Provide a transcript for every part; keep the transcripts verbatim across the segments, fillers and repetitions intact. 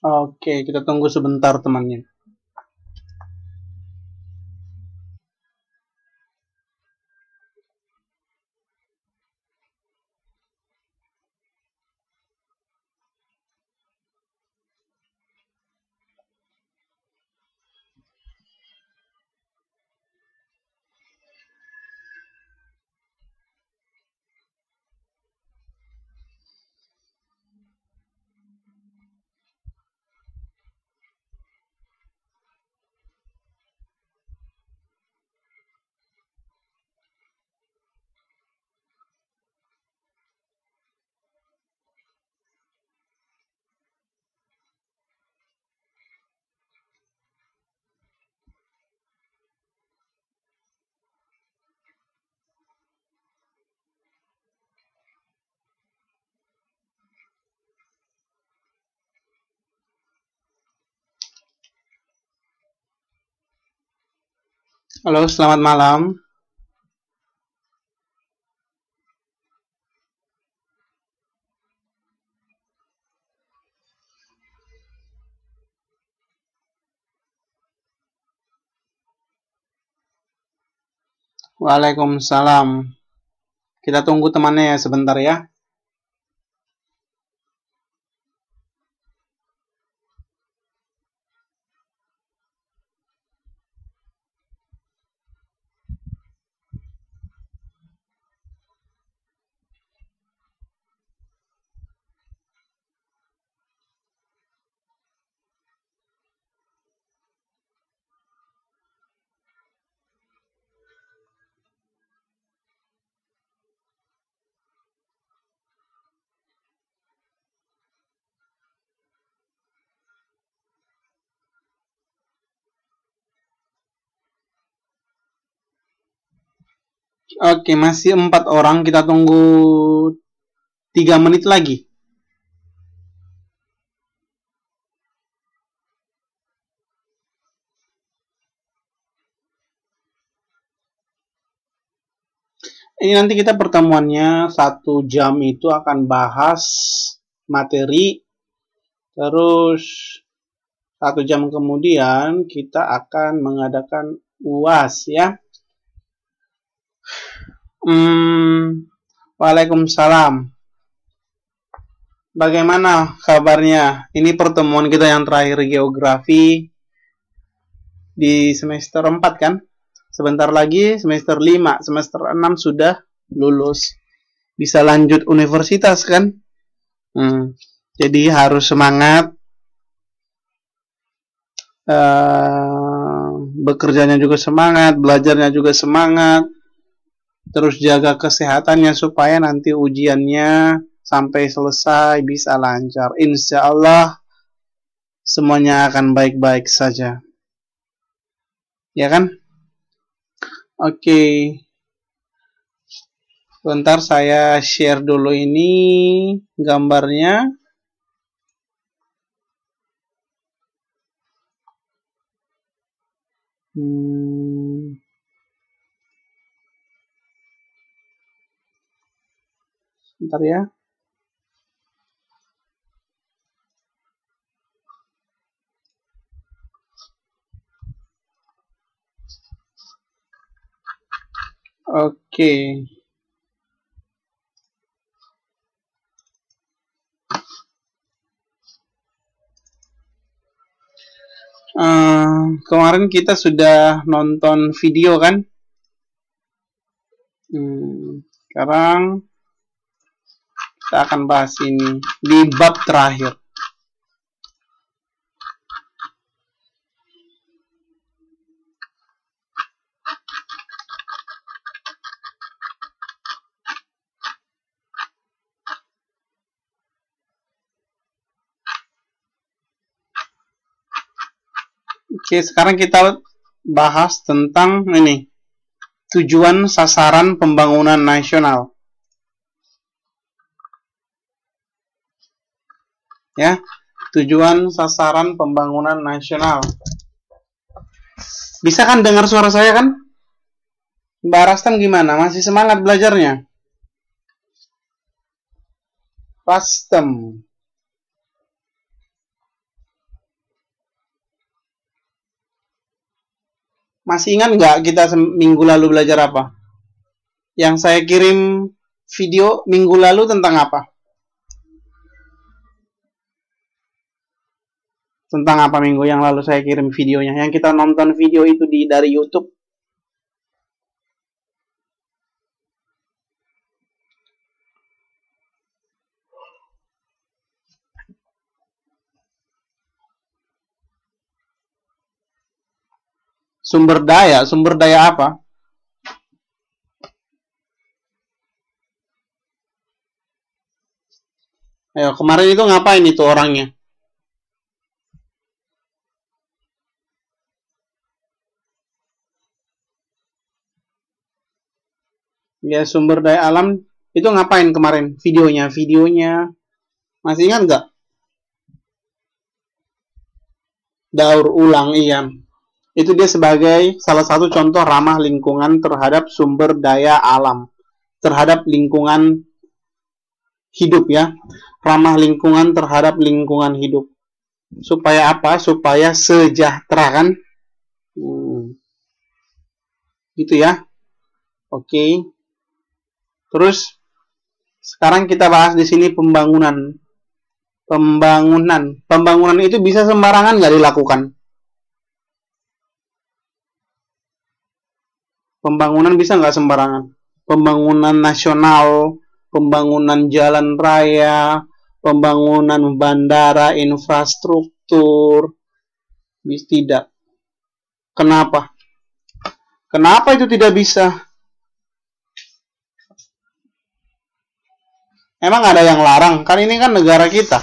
Oke, kita tunggu sebentar temannya. Halo, selamat malam. Waalaikumsalam. Kita tunggu temannya ya sebentar ya. Oke, masih empat orang. Kita tunggu tiga menit lagi. Ini nanti kita pertemuannya satu jam itu akan bahas materi. Terus satu jam kemudian kita akan mengadakan U A S ya. Hmm, Waalaikumsalam. Bagaimana kabarnya? Ini pertemuan kita yang terakhir geografi di semester empat kan? Sebentar lagi semester lima, semester enam sudah lulus. Bisa lanjut universitas kan? Hmm, jadi harus semangat. Uh, bekerjanya juga semangat, belajarnya juga semangat. Terus jaga kesehatannya supaya nanti ujiannya sampai selesai bisa lancar. Insya Allah semuanya akan baik-baik saja. Ya kan? Oke. Bentar saya share dulu ini gambarnya. Hmm. Bentar ya. Oke. Uh, kemarin kita sudah nonton video kan? Hmm, sekarang kita akan bahas ini di bab terakhir. Oke, sekarang kita bahas tentang ini, tujuan sasaran pembangunan nasional. Ya, tujuan sasaran pembangunan nasional. Bisa kan dengar suara saya kan? Mbak Rastam gimana? Masih semangat belajarnya? Rastam. Masih ingat nggak kita minggu lalu belajar apa? Yang saya kirim video minggu lalu tentang apa? Tentang apa minggu yang lalu saya kirim videonya? Yang kita nonton video itu di dari YouTube. Sumber daya, sumber daya apa? Ayo, kemarin itu ngapain itu orangnya? Ya, sumber daya alam itu ngapain kemarin? Videonya, videonya. Masih ingat nggak? Daur ulang, iya. Itu dia sebagai salah satu contoh ramah lingkungan terhadap sumber daya alam. Terhadap lingkungan hidup ya. Ramah lingkungan terhadap lingkungan hidup. Supaya apa? Supaya sejahtera kan? Hmm. Gitu ya. Oke. Terus sekarang kita bahas di sini pembangunan. Pembangunan. Pembangunan itu bisa sembarangan nggak dilakukan? Pembangunan bisa nggak sembarangan? Pembangunan nasional, pembangunan jalan raya, pembangunan bandara, infrastruktur, bisa tidak. Kenapa? Kenapa itu tidak bisa? Emang ada yang larang? Kan ini kan negara kita.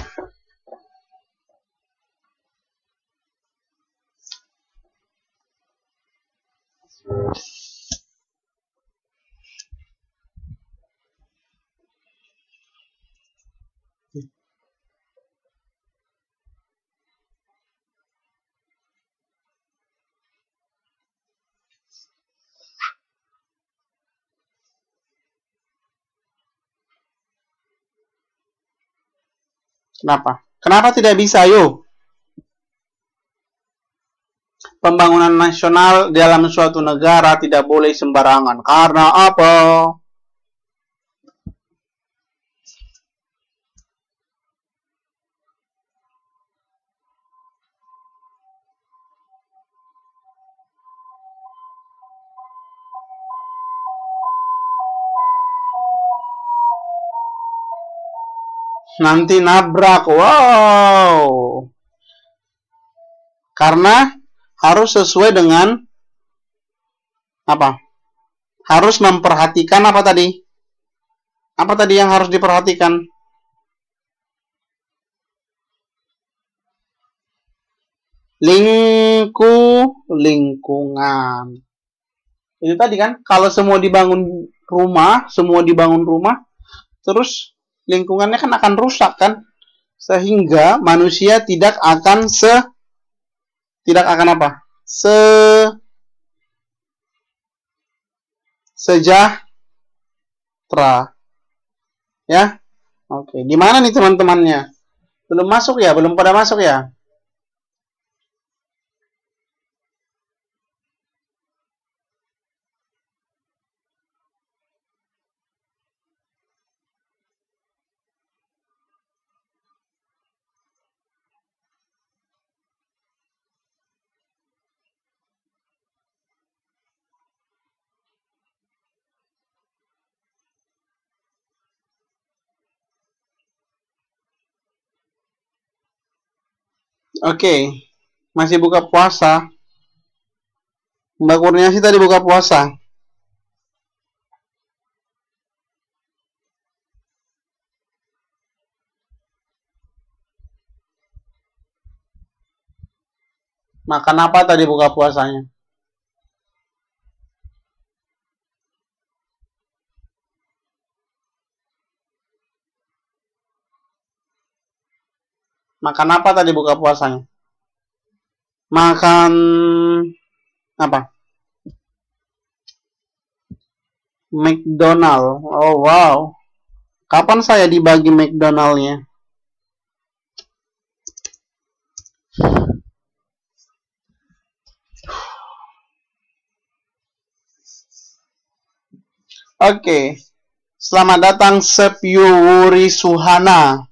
Kenapa? Kenapa tidak bisa, yuk? Pembangunan nasional dalam suatu negara tidak boleh sembarangan. Karena apa? Nanti nabrak. Wow. Karena harus sesuai dengan apa? Harus memperhatikan apa tadi? Apa tadi yang harus diperhatikan? Lingku, lingkungan. Itu tadi kan, kalau semua dibangun rumah, semua dibangun rumah, terus lingkungannya kan akan rusak kan? Sehingga manusia tidak akan se tidak akan apa? Se sejahtera. Ya. Oke, di mana nih teman-temannya? Belum masuk ya? Belum pada masuk ya? Oke, masih buka puasa. Mbak Kurniasi tadi buka puasa. Makan apa tadi buka puasanya? Makan apa tadi buka puasanya? Makan apa? McDonald. Oh wow. Kapan saya dibagi McDonald-nya? Oke. Selamat datang Sepyu Wuri Suhana.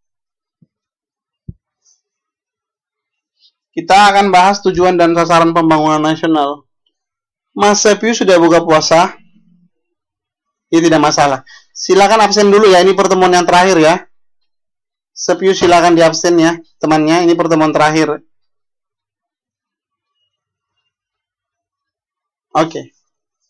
Kita akan bahas tujuan dan sasaran pembangunan nasional. Mas Sepyu sudah buka puasa? Ini tidak masalah. Silakan absen dulu ya, ini pertemuan yang terakhir ya. Sepyu silakan di absen ya, temannya, ini pertemuan terakhir. Oke.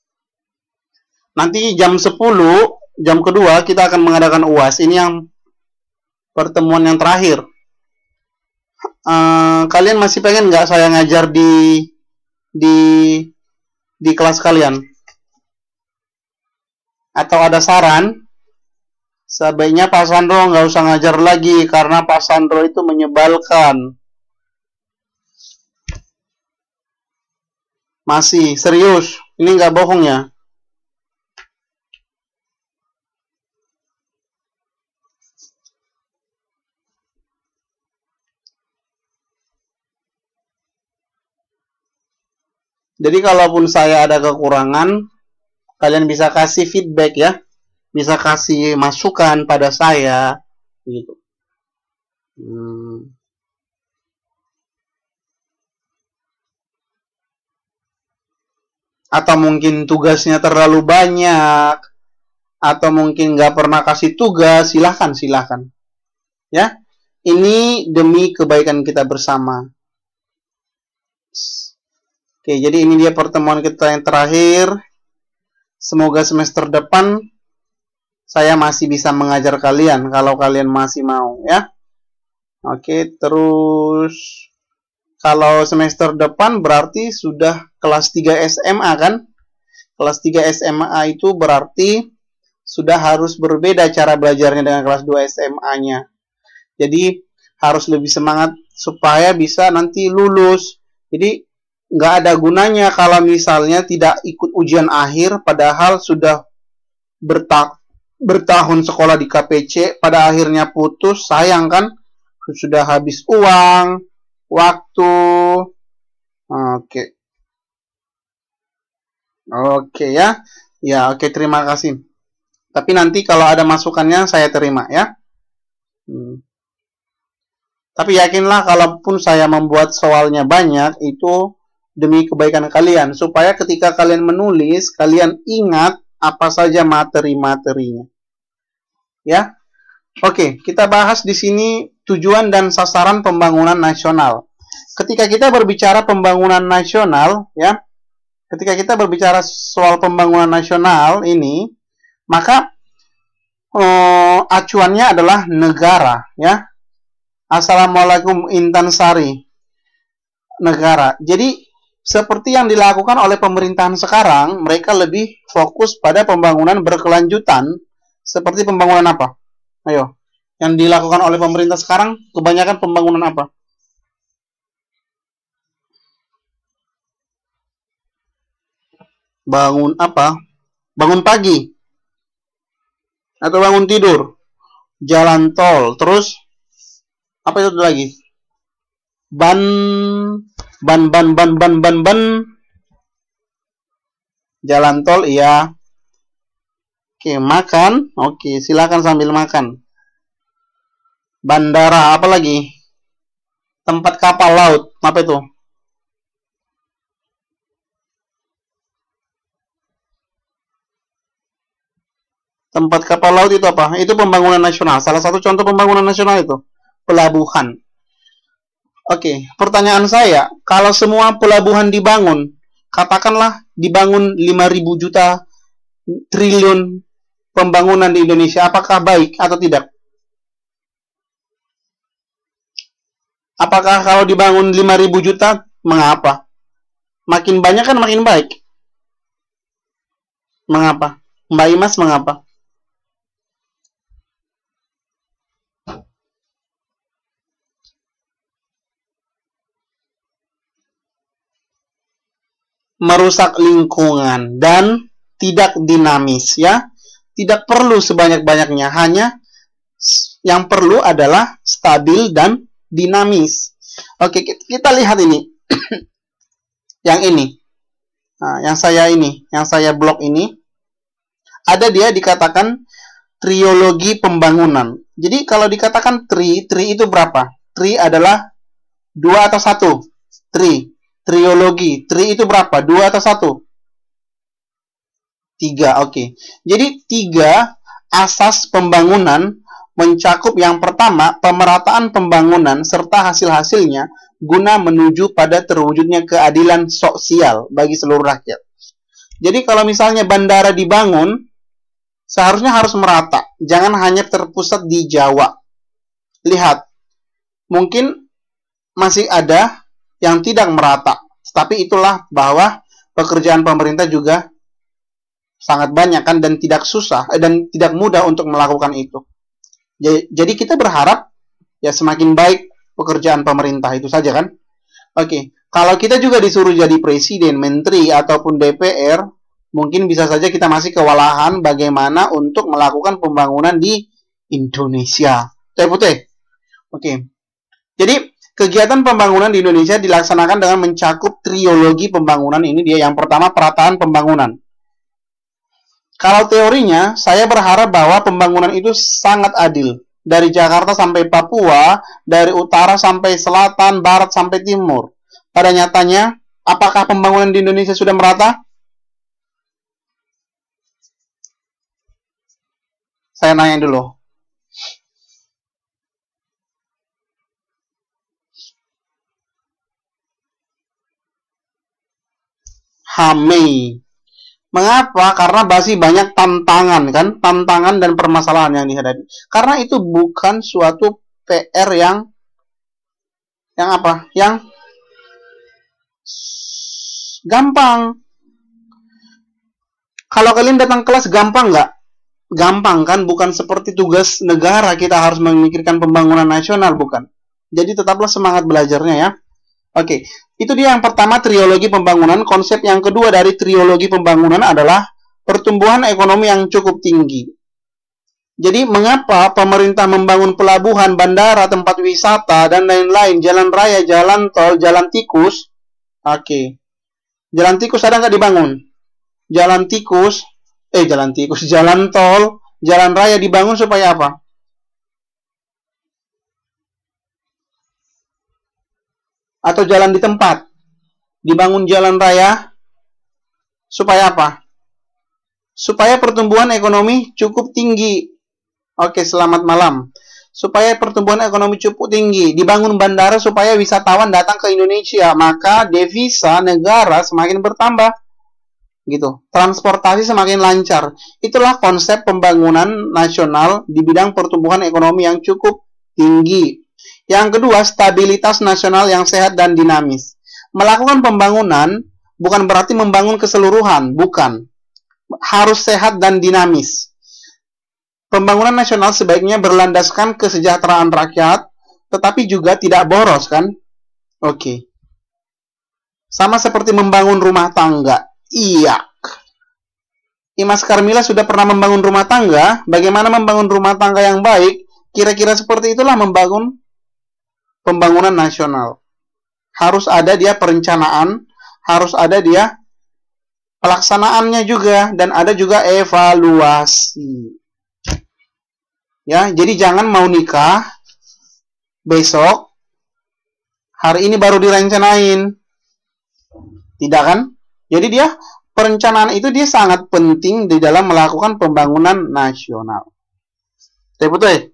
Nanti jam sepuluh, jam kedua kita akan mengadakan U A S. Ini yang pertemuan yang terakhir. Uh, kalian masih pengen nggak saya ngajar di di di kelas kalian? Atau ada saran? Sebaiknya Pak Sandro nggak usah ngajar lagi karena Pak Sandro itu menyebalkan. Masih serius? Ini nggak bohong ya? Jadi kalaupun saya ada kekurangan, kalian bisa kasih feedback ya, bisa kasih masukan pada saya, gitu. Hmm. Atau mungkin tugasnya terlalu banyak, atau mungkin nggak pernah kasih tugas, silahkan, silahkan. Ya, ini demi kebaikan kita bersama. Oke, jadi ini dia pertemuan kita yang terakhir. Semoga semester depan saya masih bisa mengajar kalian kalau kalian masih mau ya. Oke, terus kalau semester depan berarti sudah kelas tiga S M A kan? Kelas tiga S M A itu berarti sudah harus berbeda cara belajarnya dengan kelas dua S M A-nya. Jadi harus lebih semangat supaya bisa nanti lulus. Jadi nggak ada gunanya kalau misalnya tidak ikut ujian akhir padahal sudah berta bertahun sekolah di K P C pada akhirnya putus, sayang kan, sudah habis uang, waktu. Oke. Oke ya. Ya, oke, terima kasih. Tapi nanti kalau ada masukannya saya terima ya. Hmm. Tapi yakinlah kalaupun saya membuat soalnya banyak itu demi kebaikan kalian, supaya ketika kalian menulis, kalian ingat apa saja materi-materinya. Ya, oke, kita bahas di sini tujuan dan sasaran pembangunan nasional. Ketika kita berbicara pembangunan nasional, ya, ketika kita berbicara soal pembangunan nasional ini, maka oh, acuannya adalah negara, ya. Assalamualaikum Intan Sari, negara. Jadi seperti yang dilakukan oleh pemerintahan sekarang, mereka lebih fokus pada pembangunan berkelanjutan. Seperti pembangunan apa? Ayo, yang dilakukan oleh pemerintah sekarang, kebanyakan pembangunan apa? Bangun apa? Bangun pagi? Atau bangun tidur? Jalan tol, terus apa itu lagi? Ban ban ban ban ban ban ban jalan tol, iya. Oke, makan, oke, silakan sambil makan. Bandara, apa lagi? Tempat kapal laut, apa itu? Tempat kapal laut itu apa? Itu pembangunan nasional. Salah satu contoh pembangunan nasional itu pelabuhan. Oke, pertanyaan saya, kalau semua pelabuhan dibangun, katakanlah dibangun lima ribu juta triliun pembangunan di Indonesia, apakah baik atau tidak? Apakah kalau dibangun lima ribu juta, mengapa? Makin banyak kan makin baik. Mengapa? Mbak Imas, mengapa? Merusak lingkungan dan tidak dinamis ya. Tidak perlu sebanyak-banyaknya, hanya yang perlu adalah stabil dan dinamis. Oke, kita lihat ini. Yang ini. Nah, yang saya ini, yang saya blok ini. ada dia dikatakan triologi pembangunan. Jadi kalau dikatakan tri, tri itu berapa? Tri adalah dua atau satu? Tri. Triologi. Tri itu berapa? Dua atau satu? Tiga, oke. Okay. Jadi tiga asas pembangunan mencakup yang pertama, pemerataan pembangunan serta hasil-hasilnya guna menuju pada terwujudnya keadilan sosial bagi seluruh rakyat. Jadi kalau misalnya bandara dibangun, seharusnya harus merata, jangan hanya terpusat di Jawa. Lihat, mungkin masih ada yang tidak merata, tapi itulah bahwa pekerjaan pemerintah juga sangat banyak kan, dan tidak susah eh, dan tidak mudah untuk melakukan itu. Jadi kita berharap ya semakin baik pekerjaan pemerintah, itu saja kan. Oke, kalau kita juga disuruh jadi presiden, menteri ataupun D P R, mungkin bisa saja kita masih kewalahan bagaimana untuk melakukan pembangunan di Indonesia. Teh putih. Oke. Jadi, kegiatan pembangunan di Indonesia dilaksanakan dengan mencakup triologi pembangunan. Ini dia yang pertama, perataan pembangunan. Kalau teorinya, saya berharap bahwa pembangunan itu sangat adil. Dari Jakarta sampai Papua, dari utara sampai selatan, barat sampai timur. Pada nyatanya, apakah pembangunan di Indonesia sudah merata? Saya nanya dulu. Hamei. Mengapa? Karena masih banyak tantangan kan, tantangan dan permasalahan yang dihadapi. Karena itu bukan suatu P R yang yang apa? Yang gampang. Kalau kalian datang kelas gampang nggak? Gampang kan, bukan seperti tugas negara kita harus memikirkan pembangunan nasional, bukan. Jadi tetaplah semangat belajarnya ya. Oke, itu dia yang pertama, triologi pembangunan. Konsep yang kedua dari triologi pembangunan adalah pertumbuhan ekonomi yang cukup tinggi. Jadi mengapa pemerintah membangun pelabuhan, bandara, tempat wisata, dan lain-lain, jalan raya, jalan tol, jalan tikus? Oke, jalan tikus ada nggak dibangun? Jalan tikus Eh, jalan tikus, jalan tol, jalan raya dibangun supaya apa? Atau jalan di tempat, dibangun jalan raya supaya apa? Supaya pertumbuhan ekonomi cukup tinggi. Oke, selamat malam. Supaya pertumbuhan ekonomi cukup tinggi, dibangun bandara supaya wisatawan datang ke Indonesia, maka devisa negara semakin bertambah. Gitu. Transportasi semakin lancar. Itulah konsep pembangunan nasional di bidang pertumbuhan ekonomi yang cukup tinggi. Yang kedua, stabilitas nasional yang sehat dan dinamis. Melakukan pembangunan bukan berarti membangun keseluruhan, bukan. Harus sehat dan dinamis. Pembangunan nasional sebaiknya berlandaskan kesejahteraan rakyat, tetapi juga tidak boros kan? Oke. Sama seperti membangun rumah tangga. Iya. Imas Karmila sudah pernah membangun rumah tangga. Bagaimana membangun rumah tangga yang baik? Kira-kira seperti itulah membangun pembangunan nasional. Harus ada dia perencanaan, harus ada dia pelaksanaannya juga, dan ada juga evaluasi. Ya, jadi jangan mau nikah besok, hari ini baru direncanain. Tidak kan? Jadi dia, perencanaan itu dia sangat penting di dalam melakukan pembangunan nasional. Oke, betul?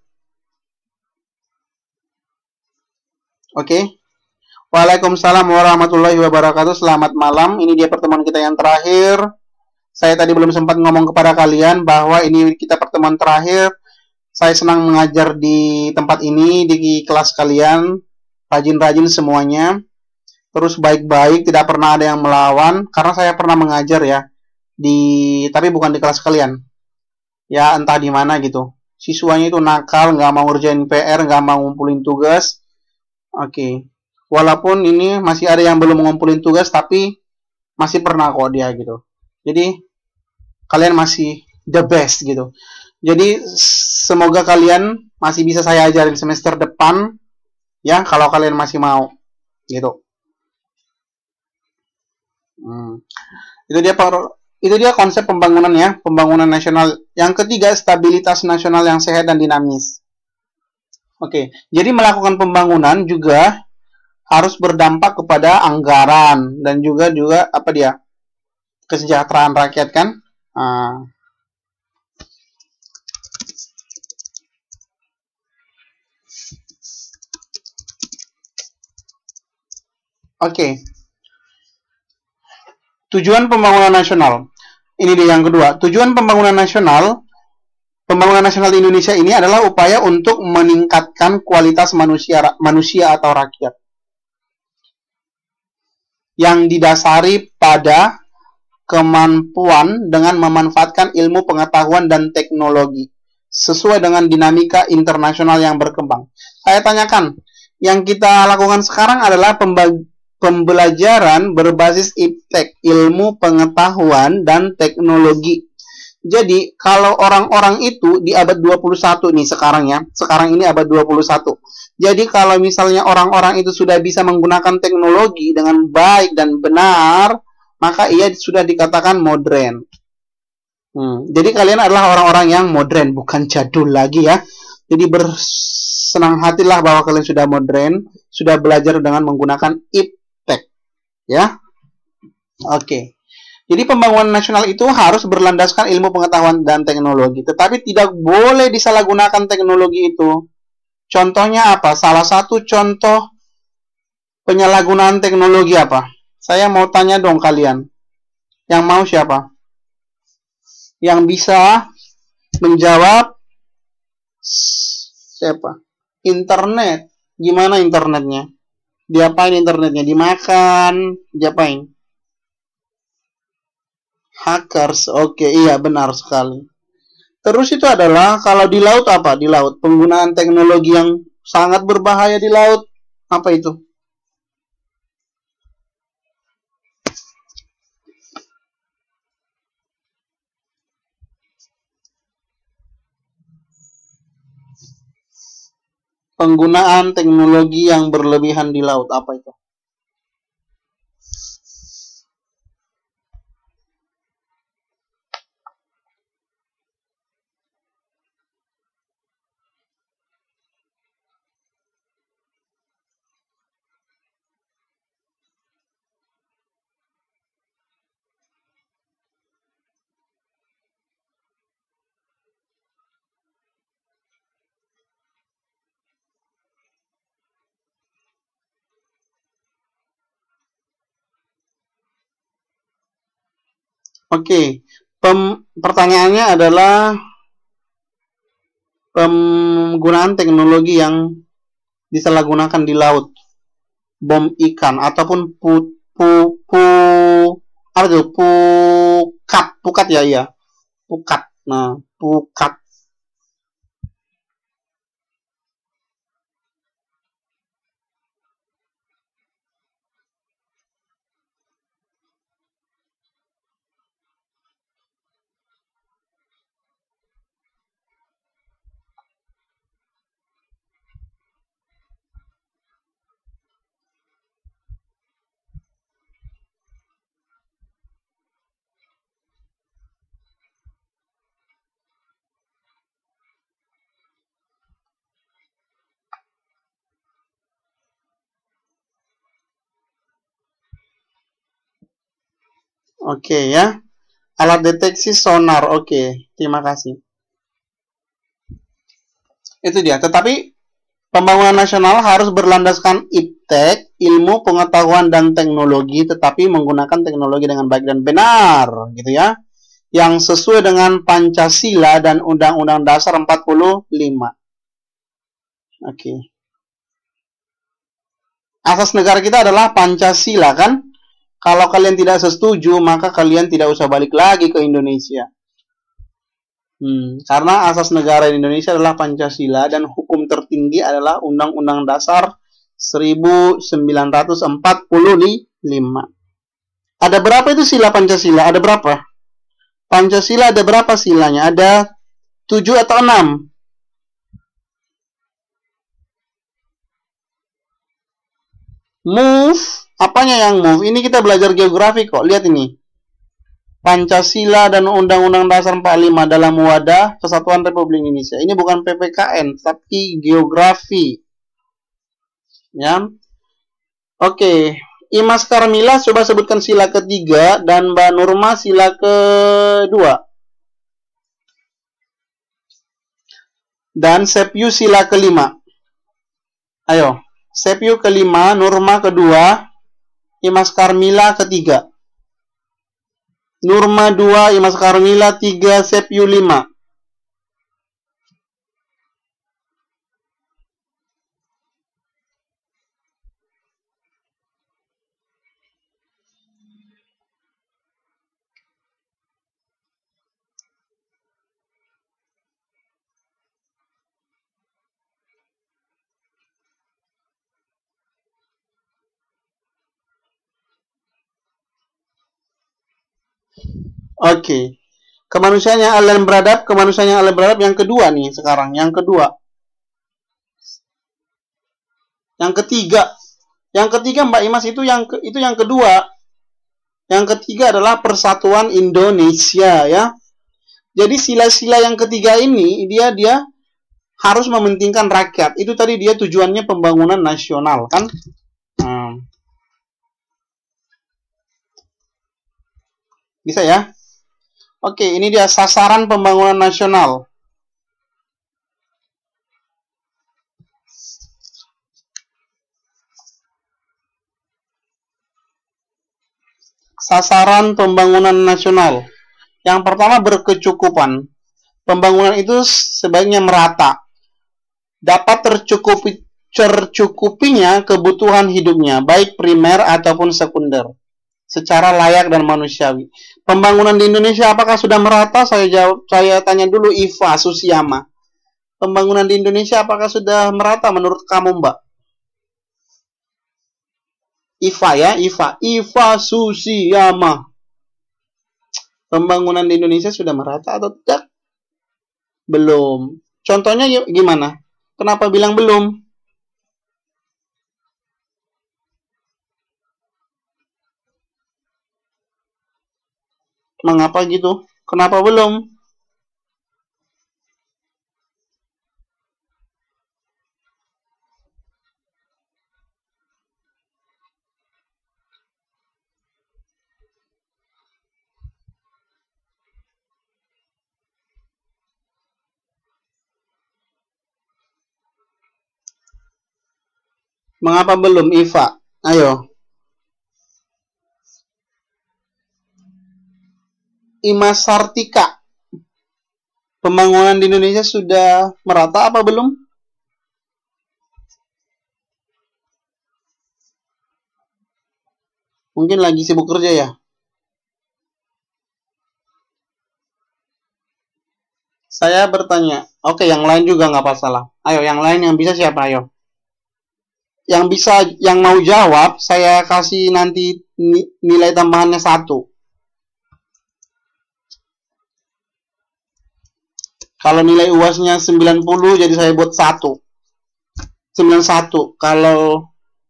Oke. Waalaikumsalam warahmatullahi wabarakatuh. Selamat malam. Ini dia pertemuan kita yang terakhir. Saya tadi belum sempat ngomong kepada kalian bahwa ini kita pertemuan terakhir. Saya senang mengajar di tempat ini, di kelas kalian. Rajin-rajin semuanya. Terus baik-baik, tidak pernah ada yang melawan, karena saya pernah mengajar ya, di tapi bukan di kelas kalian. Ya, entah di mana gitu. Siswanya itu nakal, nggak mau ngerjain P R, nggak mau ngumpulin tugas. Oke. Walaupun ini masih ada yang belum ngumpulin tugas, tapi masih pernah kok dia gitu. Jadi, kalian masih the best gitu. Jadi, semoga kalian masih bisa saya ajarin semester depan, ya, kalau kalian masih mau gitu. Hmm. Itu dia per, Itu dia konsep pembangunan ya, pembangunan nasional. Yang ketiga, stabilitas nasional yang sehat dan dinamis. Oke, jadi melakukan pembangunan juga harus berdampak kepada anggaran dan juga juga apa dia? Kesejahteraan rakyat kan? Nah. Oke. Tujuan pembangunan nasional. Ini dia yang kedua. Tujuan pembangunan nasional, pembangunan nasional di Indonesia ini adalah upaya untuk meningkatkan kualitas manusia manusia atau rakyat yang didasari pada kemampuan dengan memanfaatkan ilmu pengetahuan dan teknologi sesuai dengan dinamika internasional yang berkembang. Saya tanyakan, yang kita lakukan sekarang adalah pembelajaran berbasis iptek, ilmu pengetahuan dan teknologi. Jadi, kalau orang-orang itu di abad dua puluh satu nih sekarang ya, sekarang ini abad dua puluh satu. Jadi, kalau misalnya orang-orang itu sudah bisa menggunakan teknologi dengan baik dan benar, maka ia sudah dikatakan modern. Hmm, jadi, kalian adalah orang-orang yang modern, bukan jadul lagi ya. Jadi, bersenang hatilah bahwa kalian sudah modern, sudah belajar dengan menggunakan iptek. Ya, oke. Okay. Jadi pembangunan nasional itu harus berlandaskan ilmu pengetahuan dan teknologi, tetapi tidak boleh disalahgunakan teknologi itu. Contohnya apa? Salah satu contoh penyalahgunaan teknologi apa? Saya mau tanya dong kalian. Yang mau siapa? Yang bisa menjawab siapa? Internet. Gimana internetnya? Diapain internetnya? Dimakan? Diapain? Hackers. Oke, iya benar sekali. Terus itu adalah kalau di laut apa? Di laut penggunaan teknologi yang sangat berbahaya di laut. Apa itu? Penggunaan teknologi yang berlebihan di laut. Apa itu? Oke, Pem, pertanyaannya adalah penggunaan teknologi yang disalahgunakan di laut, bom ikan ataupun pu pu pu apa itu pukat pukat ya ya pukat. Nah, pukat. Oke ya. Alat deteksi sonar. Oke, terima kasih. Itu dia. Tetapi pembangunan nasional harus berlandaskan iptek, ilmu pengetahuan dan teknologi, tetapi menggunakan teknologi dengan baik dan benar, gitu ya. Yang sesuai dengan Pancasila dan Undang-Undang Dasar empat puluh lima. Oke. Asas negara kita adalah Pancasila kan? Kalau kalian tidak setuju, maka kalian tidak usah balik lagi ke Indonesia. Hmm, karena asas negara di Indonesia adalah Pancasila dan hukum tertinggi adalah Undang-Undang Dasar seribu sembilan ratus empat puluh lima. Ada berapa itu sila Pancasila? Ada berapa? Pancasila ada berapa silanya? Ada tujuh atau enam? Move. Apanya yang move? Ini kita belajar geografi kok. Lihat ini. Pancasila dan Undang-Undang Dasar empat puluh lima dalam wadah Kesatuan Republik Indonesia. Ini bukan P P K N, tapi geografi. Ya. Oke, Imas Karmila coba sebutkan sila ketiga dan Mbak Nurma sila kedua. Dan Sepyu sila kelima. Ayo, Sepyu kelima, Nurma kedua, Imas Karmila ketiga. Nurma dua, Imas Karmila tiga, Sepyu lima. Oke. Okay. Kemanusiaan yang adil dan beradab, kemanusiaan yang adil dan beradab yang kedua nih sekarang, yang kedua. Yang ketiga. Yang ketiga Mbak Imas itu yang ke, itu yang kedua. Yang ketiga adalah Persatuan Indonesia ya. Jadi sila-sila yang ketiga ini dia dia harus mementingkan rakyat. Itu tadi dia tujuannya pembangunan nasional kan? Hmm. Bisa ya? Oke, ini dia sasaran pembangunan nasional. Sasaran pembangunan nasional. Yang pertama berkecukupan. Pembangunan itu sebaiknya merata. Dapat tercukupi, tercukupinya kebutuhan hidupnya, baik primer ataupun sekunder, secara layak dan manusiawi. Pembangunan di Indonesia apakah sudah merata? Saya jawab, saya tanya dulu Iva Susiyama. Pembangunan di Indonesia apakah sudah merata menurut kamu, Mbak? Iva ya, Iva. Iva Susiyama. Pembangunan di Indonesia sudah merata atau tidak? Belum. Contohnya gimana? Kenapa bilang belum? Mengapa gitu? Kenapa belum? Mengapa belum, Iva? Ayo. Imas Sartika. Pembangunan di Indonesia sudah merata apa belum? Mungkin lagi sibuk kerja ya? Saya bertanya. Oke, yang lain juga nggak masalah. Ayo, yang lain yang bisa siapa? Ayo. Yang bisa, yang mau jawab, saya kasih nanti nilai tambahannya satu. Kalau nilai U A S-nya sembilan puluh, jadi saya buat satu. sembilan puluh satu. Kalau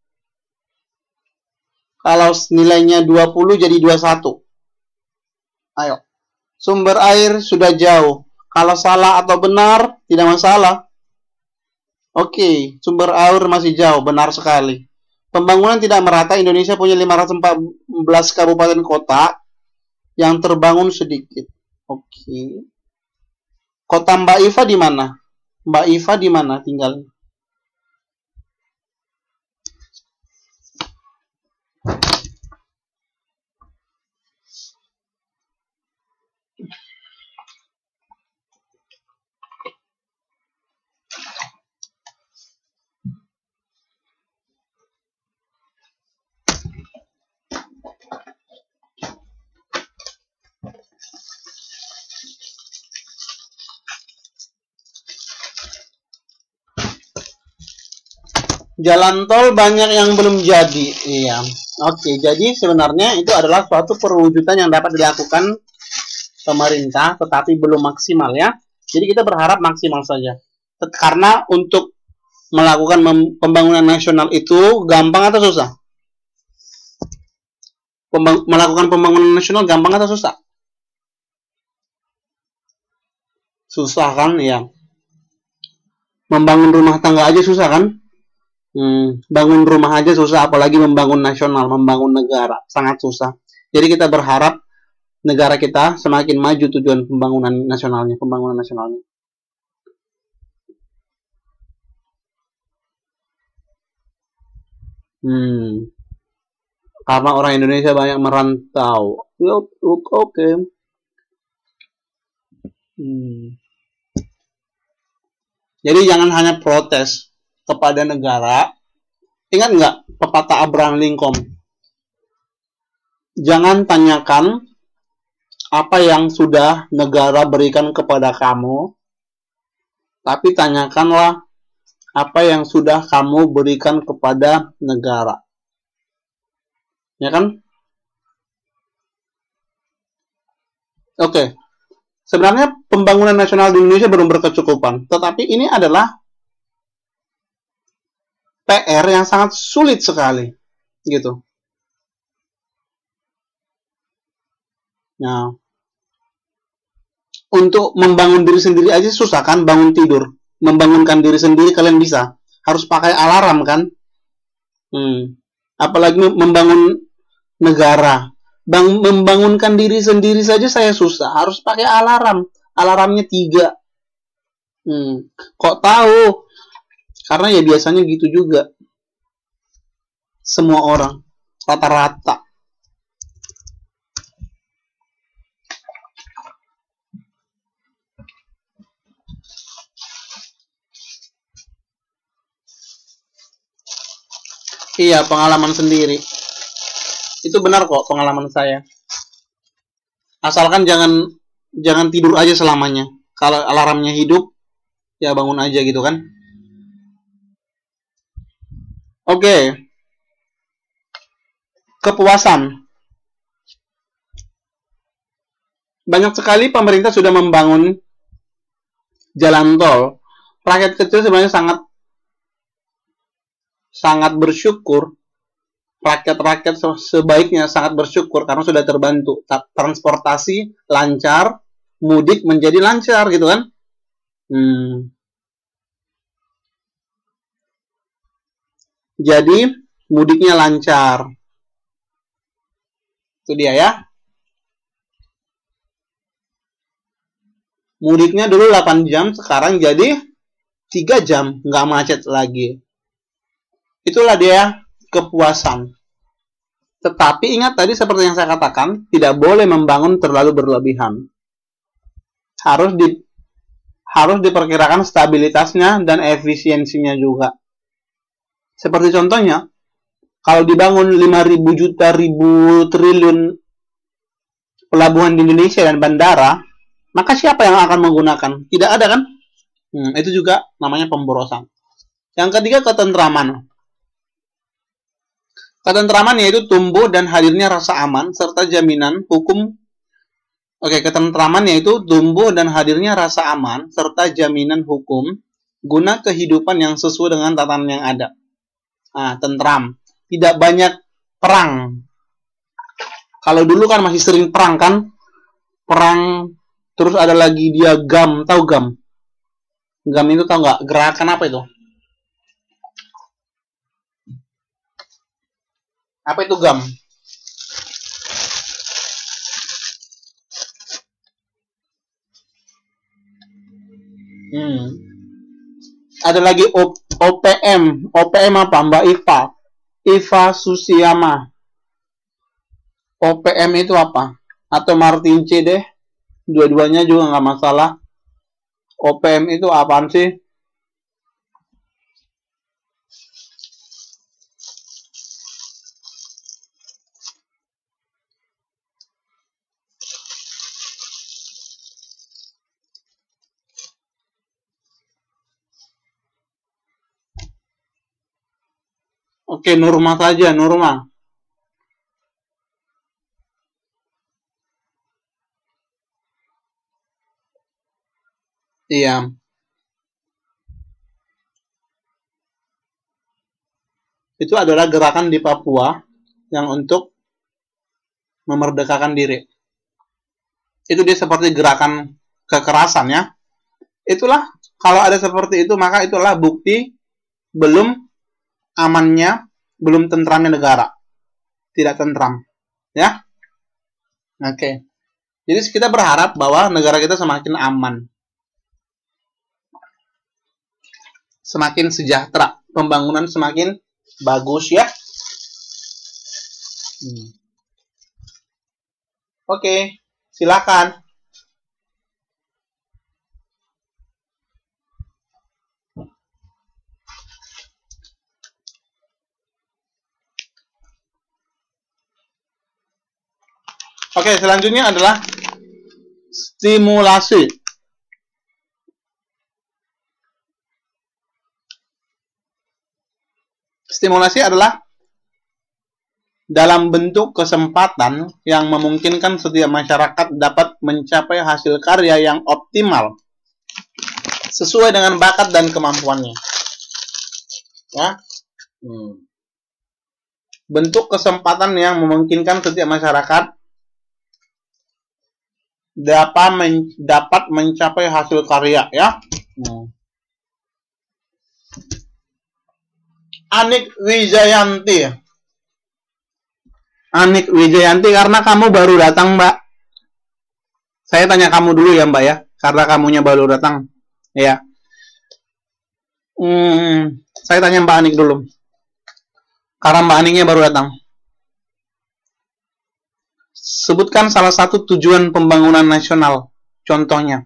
kalau nilainya dua puluh, jadi dua puluh satu. Ayo. Sumber air sudah jauh. Kalau salah atau benar, tidak masalah. Oke, sumber air masih jauh, benar sekali. Pembangunan tidak merata, Indonesia punya lima ratus empat belas kabupaten kota yang terbangun sedikit. Oke. Kota Mbak Iva di mana? Mbak Iva di mana tinggal? Jalan tol banyak yang belum jadi. Iya. Oke, jadi sebenarnya itu adalah suatu perwujudan yang dapat dilakukan pemerintah, tetapi belum maksimal ya. Jadi kita berharap maksimal saja. Karena untuk melakukan pembangunan nasional itu gampang atau susah? Pembang melakukan pembangunan nasional gampang atau susah? Susah kan ya. Membangun rumah tangga aja susah kan? Hmm, bangun rumah aja susah, apalagi membangun nasional, membangun negara, sangat susah. Jadi kita berharap negara kita semakin maju tujuan pembangunan nasionalnya, pembangunan nasionalnya. Hmm, karena orang Indonesia banyak merantau. Oke. Okay. Hmm. Jadi jangan hanya protes kepada negara. Ingat nggak pepatah Abraham Lincoln? Jangan tanyakan apa yang sudah negara berikan kepada kamu, tapi tanyakanlah apa yang sudah kamu berikan kepada negara. Ya kan? Oke. Okay. Sebenarnya pembangunan nasional di Indonesia belum berkecukupan, tetapi ini adalah P R yang sangat sulit sekali, gitu. Nah, untuk membangun diri sendiri aja susah kan, bangun tidur, membangunkan diri sendiri kalian bisa, harus pakai alarm kan, hmm. apalagi membangun negara. Bang, membangunkan diri sendiri saja saya susah, harus pakai alarm, alarmnya tiga. Hmm. Kok tahu? Karena ya biasanya gitu juga. Semua orang, rata-rata. Iya, pengalaman sendiri. Itu benar kok pengalaman saya. Asalkan jangan jangan tidur aja selamanya. Kalau alarmnya hidup, ya bangun aja gitu kan. Oke. Okay. Kepuasan. Banyak sekali pemerintah sudah membangun jalan tol. Rakyat kecil sebenarnya sangat sangat bersyukur. Rakyat-rakyat sebaiknya sangat bersyukur karena sudah terbantu. Transportasi lancar, mudik menjadi lancar gitu kan. Hmm. Jadi mudiknya lancar. Itu dia ya. Mudiknya dulu delapan jam, sekarang jadi tiga jam, nggak macet lagi. Itulah dia kepuasan. Tetapi ingat tadi seperti yang saya katakan, tidak boleh membangun terlalu berlebihan. Harus di harus diperkirakan stabilitasnya dan efisiensinya juga. Seperti contohnya, kalau dibangun lima ribu juta ribu triliun pelabuhan di Indonesia dan bandara, maka siapa yang akan menggunakan? Tidak ada kan? Hmm, itu juga namanya pemborosan. Yang ketiga, ketentraman. Ketentraman yaitu tumbuh dan hadirnya rasa aman serta jaminan hukum. Oke, ketentraman yaitu tumbuh dan hadirnya rasa aman serta jaminan hukum guna kehidupan yang sesuai dengan tatanan yang ada. Nah, tentram. Tidak banyak perang. Kalau dulu kan masih sering perang kan? Perang, terus ada lagi dia GAM, tahu GAM? GAM itu tahu nggak? Gerakan apa itu? Apa itu GAM? Hmm. Ada lagi O P M. O P M apa? Mbak Iva. Iva Susiyama. O P M itu apa? Atau Martin C deh. Dua-duanya juga nggak masalah. O P M itu apaan sih? Oke, Nurma saja, Nurma. Iya. Itu adalah gerakan di Papua yang untuk memerdekakan diri. Itu dia seperti gerakan kekerasan ya. Itulah, kalau ada seperti itu, maka itulah bukti belum amannya, belum tentramnya negara. Tidak tentram. Ya. Oke. Jadi kita berharap bahwa negara kita semakin aman. Semakin sejahtera. Pembangunan semakin bagus ya. Hmm. Oke, silakan. Oke, selanjutnya adalah stimulasi. Stimulasi adalah dalam bentuk kesempatan yang memungkinkan setiap masyarakat dapat mencapai hasil karya yang optimal sesuai dengan bakat dan kemampuannya. Ya. Hmm. Bentuk kesempatan yang memungkinkan setiap masyarakat dapat men dapat mencapai hasil karya, ya. Hmm. Anik Wijayanti. Anik Wijayanti, karena kamu baru datang, Mbak. Saya tanya kamu dulu ya, Mbak ya, karena kamunya baru datang, ya. Hmm, saya tanya Mbak Anik dulu, karena Mbak Aniknya baru datang. Sebutkan salah satu tujuan pembangunan nasional, contohnya.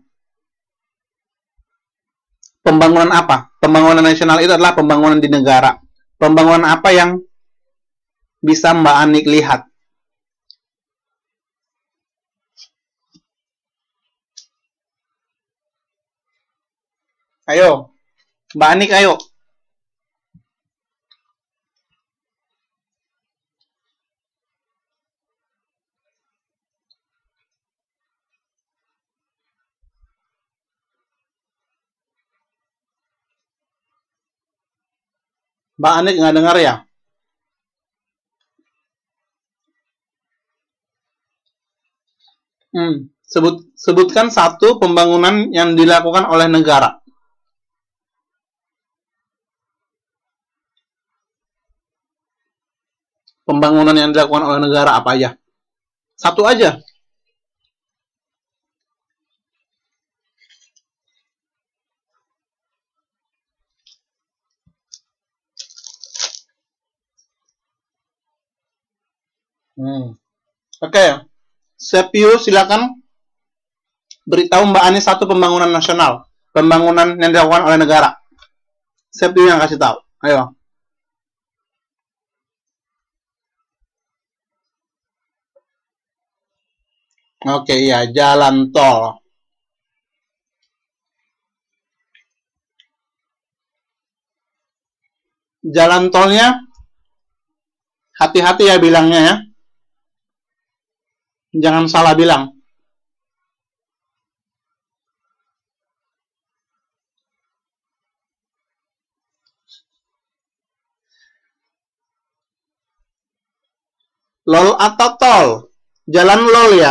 Pembangunan apa? Pembangunan nasional itu adalah pembangunan di negara. Pembangunan apa yang bisa Mbak Anik lihat? Ayo, Mbak Anik, ayo. Mbak Anik nggak dengar ya? Hmm, sebut, sebutkan satu pembangunan yang dilakukan oleh negara. Pembangunan yang dilakukan oleh negara apa aja? Satu aja. Hmm. Oke, okay. Sepio, silakan beritahu Mbak Ani satu pembangunan nasional, pembangunan yang dilakukan oleh negara. Sepio yang kasih tahu. Ayo. Oke, okay, ya, jalan tol. Jalan tolnya hati-hati ya bilangnya ya. Jangan salah bilang. Lol atau tol? Jalan lol ya.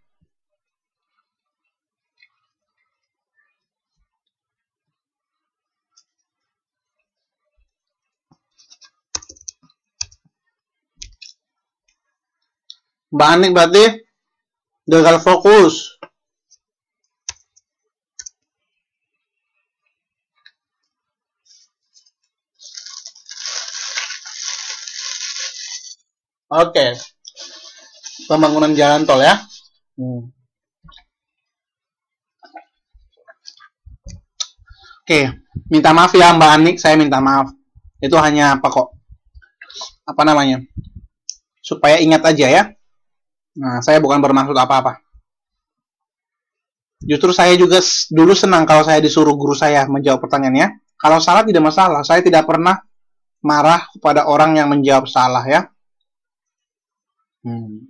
Mbak Anik berarti gagal fokus. Oke, okay. Pembangunan jalan tol ya. Hmm. Oke, okay. Minta maaf ya Mbak Anik, saya minta maaf. Itu hanya apa kok? Apa namanya? Supaya ingat aja ya. Nah, saya bukan bermaksud apa-apa. Justru saya juga dulu senang kalau saya disuruh guru saya menjawab pertanyaannya. Kalau salah tidak masalah, saya tidak pernah marah kepada orang yang menjawab salah ya. Hmm.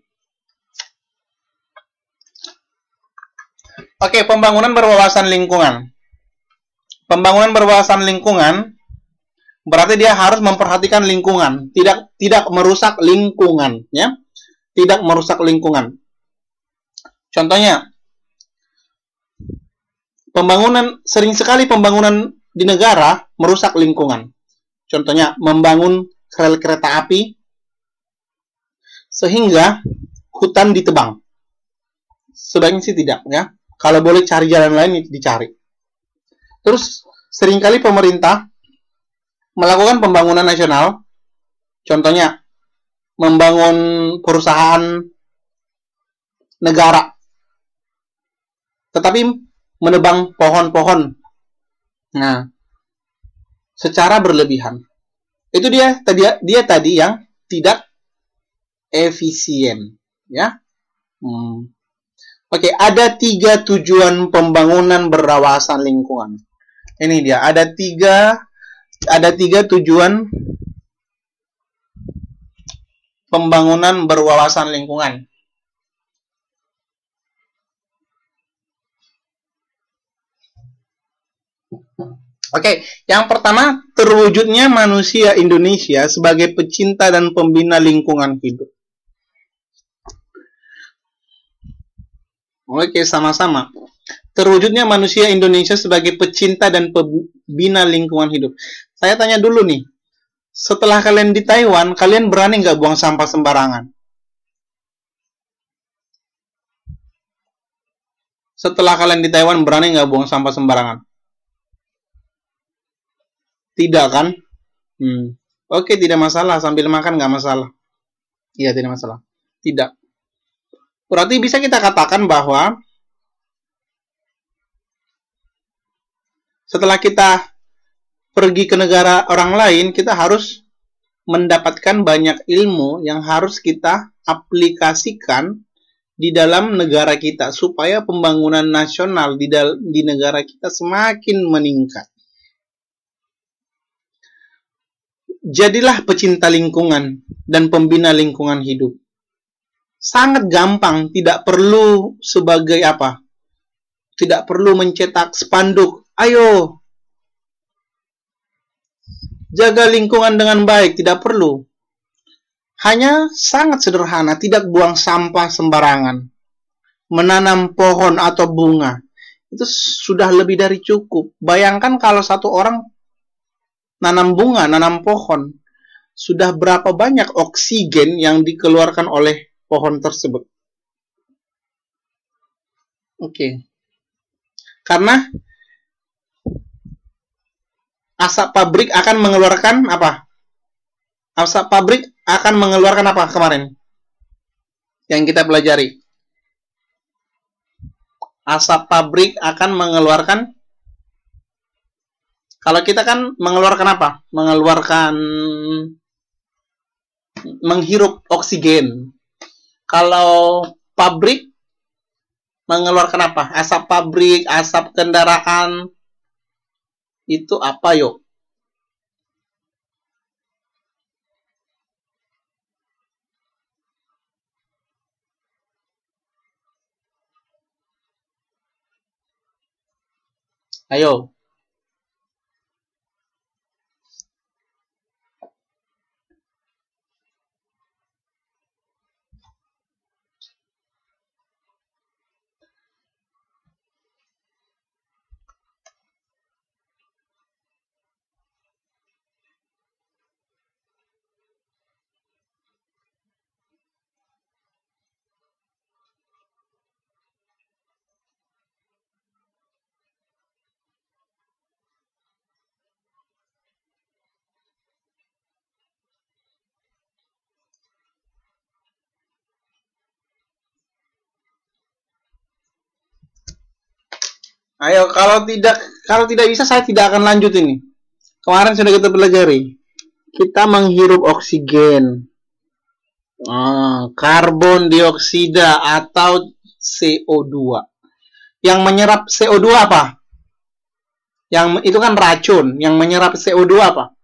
Oke, pembangunan berwawasan lingkungan. Pembangunan berwawasan lingkungan berarti dia harus memperhatikan lingkungan, tidak tidak merusak lingkungan, ya, tidak merusak lingkungan. Contohnya, pembangunan sering sekali pembangunan di negara merusak lingkungan. Contohnya membangun rel kereta api sehingga hutan ditebang. Sebaiknya sih tidak, ya. Kalau boleh cari jalan lain dicari. Terus seringkali pemerintah melakukan pembangunan nasional, contohnya membangun perusahaan negara, tetapi menebang pohon-pohon. Nah, secara berlebihan. Itu dia tadi dia tadi yang tidak efisien, ya. Hmm. Oke, ada tiga tujuan pembangunan berwawasan lingkungan. Ini dia, ada tiga ada tiga tujuan pembangunan berwawasan lingkungan. Oke, yang pertama, terwujudnya manusia Indonesia sebagai pecinta dan pembina lingkungan hidup. Oke, sama-sama. Terwujudnya manusia Indonesia sebagai pecinta dan pembina lingkungan hidup. Saya tanya dulu nih, setelah kalian di Taiwan, kalian berani nggak buang sampah sembarangan? Setelah kalian di Taiwan, berani nggak buang sampah sembarangan? Tidak kan? Hmm. Oke, tidak masalah. Sambil makan nggak masalah. Iya, tidak masalah. Tidak. Berarti bisa kita katakan bahwa setelah kita pergi ke negara orang lain, kita harus mendapatkan banyak ilmu yang harus kita aplikasikan di dalam negara kita supaya pembangunan nasional di, di negara kita semakin meningkat. Jadilah pecinta lingkungan dan pembina lingkungan hidup. Sangat gampang, tidak perlu sebagai apa? Tidak perlu mencetak spanduk. Ayo, jaga lingkungan dengan baik, tidak perlu. Hanya sangat sederhana, tidak buang sampah sembarangan. Menanam pohon atau bunga. Itu sudah lebih dari cukup. Bayangkan kalau satu orang nanam bunga, nanam pohon, sudah berapa banyak oksigen yang dikeluarkan oleh pohon tersebut. Oke. Okay. Karena asap pabrik akan mengeluarkan apa? Asap pabrik akan mengeluarkan apa kemarin? Yang kita pelajari. Asap pabrik akan mengeluarkan, kalau kita kan mengeluarkan apa? Mengeluarkan, menghirup oksigen. Kalau pabrik mengeluarkan apa? Asap pabrik, asap kendaraan. Itu apa yuk? Ayo. Ayo, kalau tidak kalau tidak bisa saya tidak akan lanjut ini. Kemarin sudah kita pelajari. Kita menghirup oksigen, ah, karbon dioksida atau C O dua. Yang menyerap C O dua apa? Yang itu kan racun. Yang menyerap C O dua apa?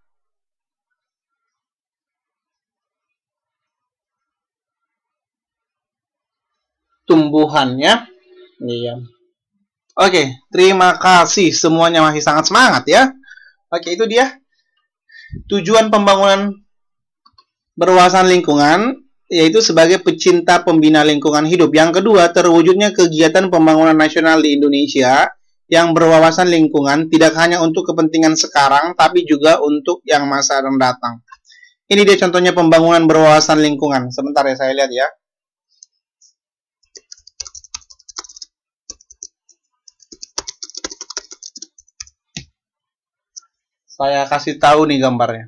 Tumbuhannya. Iya. Oke, terima kasih. Semuanya masih sangat semangat ya. Oke, itu dia tujuan pembangunan berwawasan lingkungan, yaitu sebagai pecinta pembina lingkungan hidup. Yang kedua, terwujudnya kegiatan pembangunan nasional di Indonesia, yang berwawasan lingkungan tidak hanya untuk kepentingan sekarang, tapi juga untuk yang masa yang datang. Ini dia contohnya pembangunan berwawasan lingkungan. Sebentar ya, saya lihat ya. Saya kasih tahu nih gambarnya.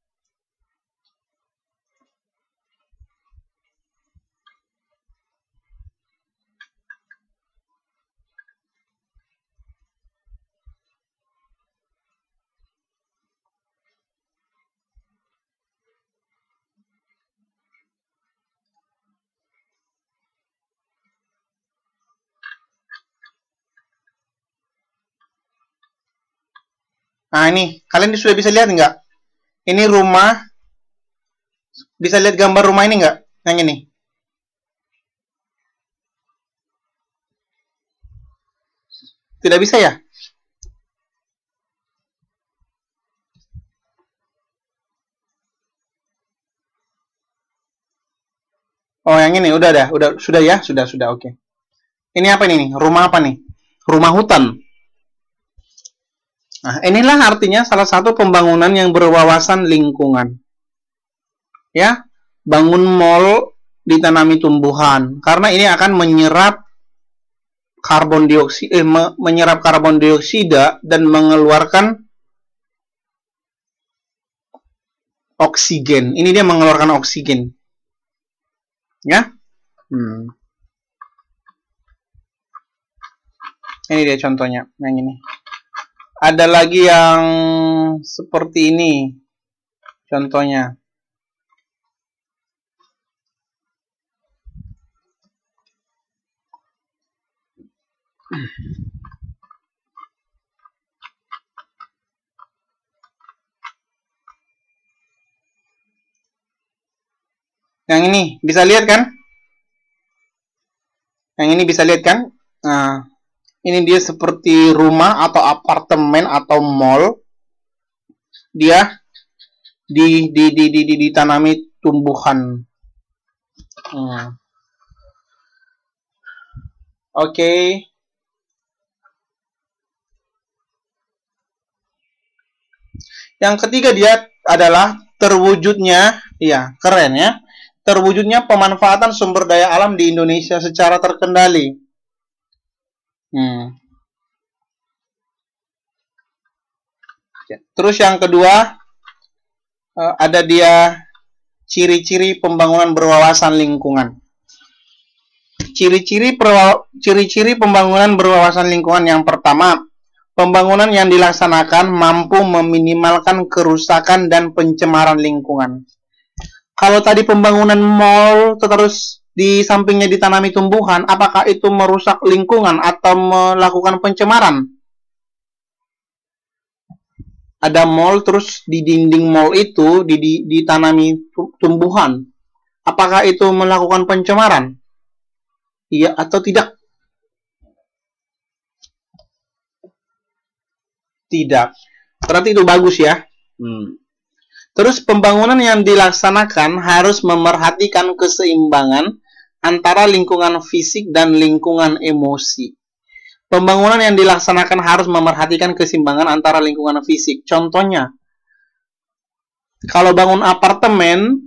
Nah ini, kalian sudah bisa lihat nggak? Ini rumah, bisa lihat gambar rumah ini nggak? Yang ini. Tidak bisa ya? Oh yang ini, udah dah, udah sudah ya, sudah sudah oke. Okay. Ini apa ini? Rumah apa nih? Rumah hutan. Nah, inilah artinya salah satu pembangunan yang berwawasan lingkungan. Ya, bangun mall, ditanami tumbuhan, karena ini akan menyerap karbon dioksida, eh, menyerap karbon dioksida dan mengeluarkan oksigen. Ini dia mengeluarkan oksigen. Ya, hmm. Ini dia contohnya, yang ini. Ada lagi yang seperti ini, contohnya. Yang ini bisa lihat kan? Yang ini bisa lihat kan? Nah, ini dia seperti rumah atau apartemen atau mall. Dia di di di di, di ditanami tumbuhan. Hmm. Oke. Okay. Yang ketiga dia adalah terwujudnya, iya, keren ya. Terwujudnya pemanfaatan sumber daya alam di Indonesia secara terkendali. Hmm. Terus yang kedua, ada dia ciri-ciri pembangunan berwawasan lingkungan. Ciri-ciri ciri-ciri pembangunan berwawasan lingkungan yang pertama, pembangunan yang dilaksanakan mampu meminimalkan kerusakan dan pencemaran lingkungan. Kalau tadi pembangunan mall terus di sampingnya ditanami tumbuhan, apakah itu merusak lingkungan atau melakukan pencemaran? Ada mall terus di dinding mall itu ditanami tumbuhan. Apakah itu melakukan pencemaran? Iya atau tidak? Tidak. Berarti itu bagus ya. Hmm. Terus pembangunan yang dilaksanakan harus memerhatikan keseimbangan antara lingkungan fisik dan lingkungan emosi. Pembangunan yang dilaksanakan harus memerhatikan keseimbangan antara lingkungan fisik. Contohnya, kalau bangun apartemen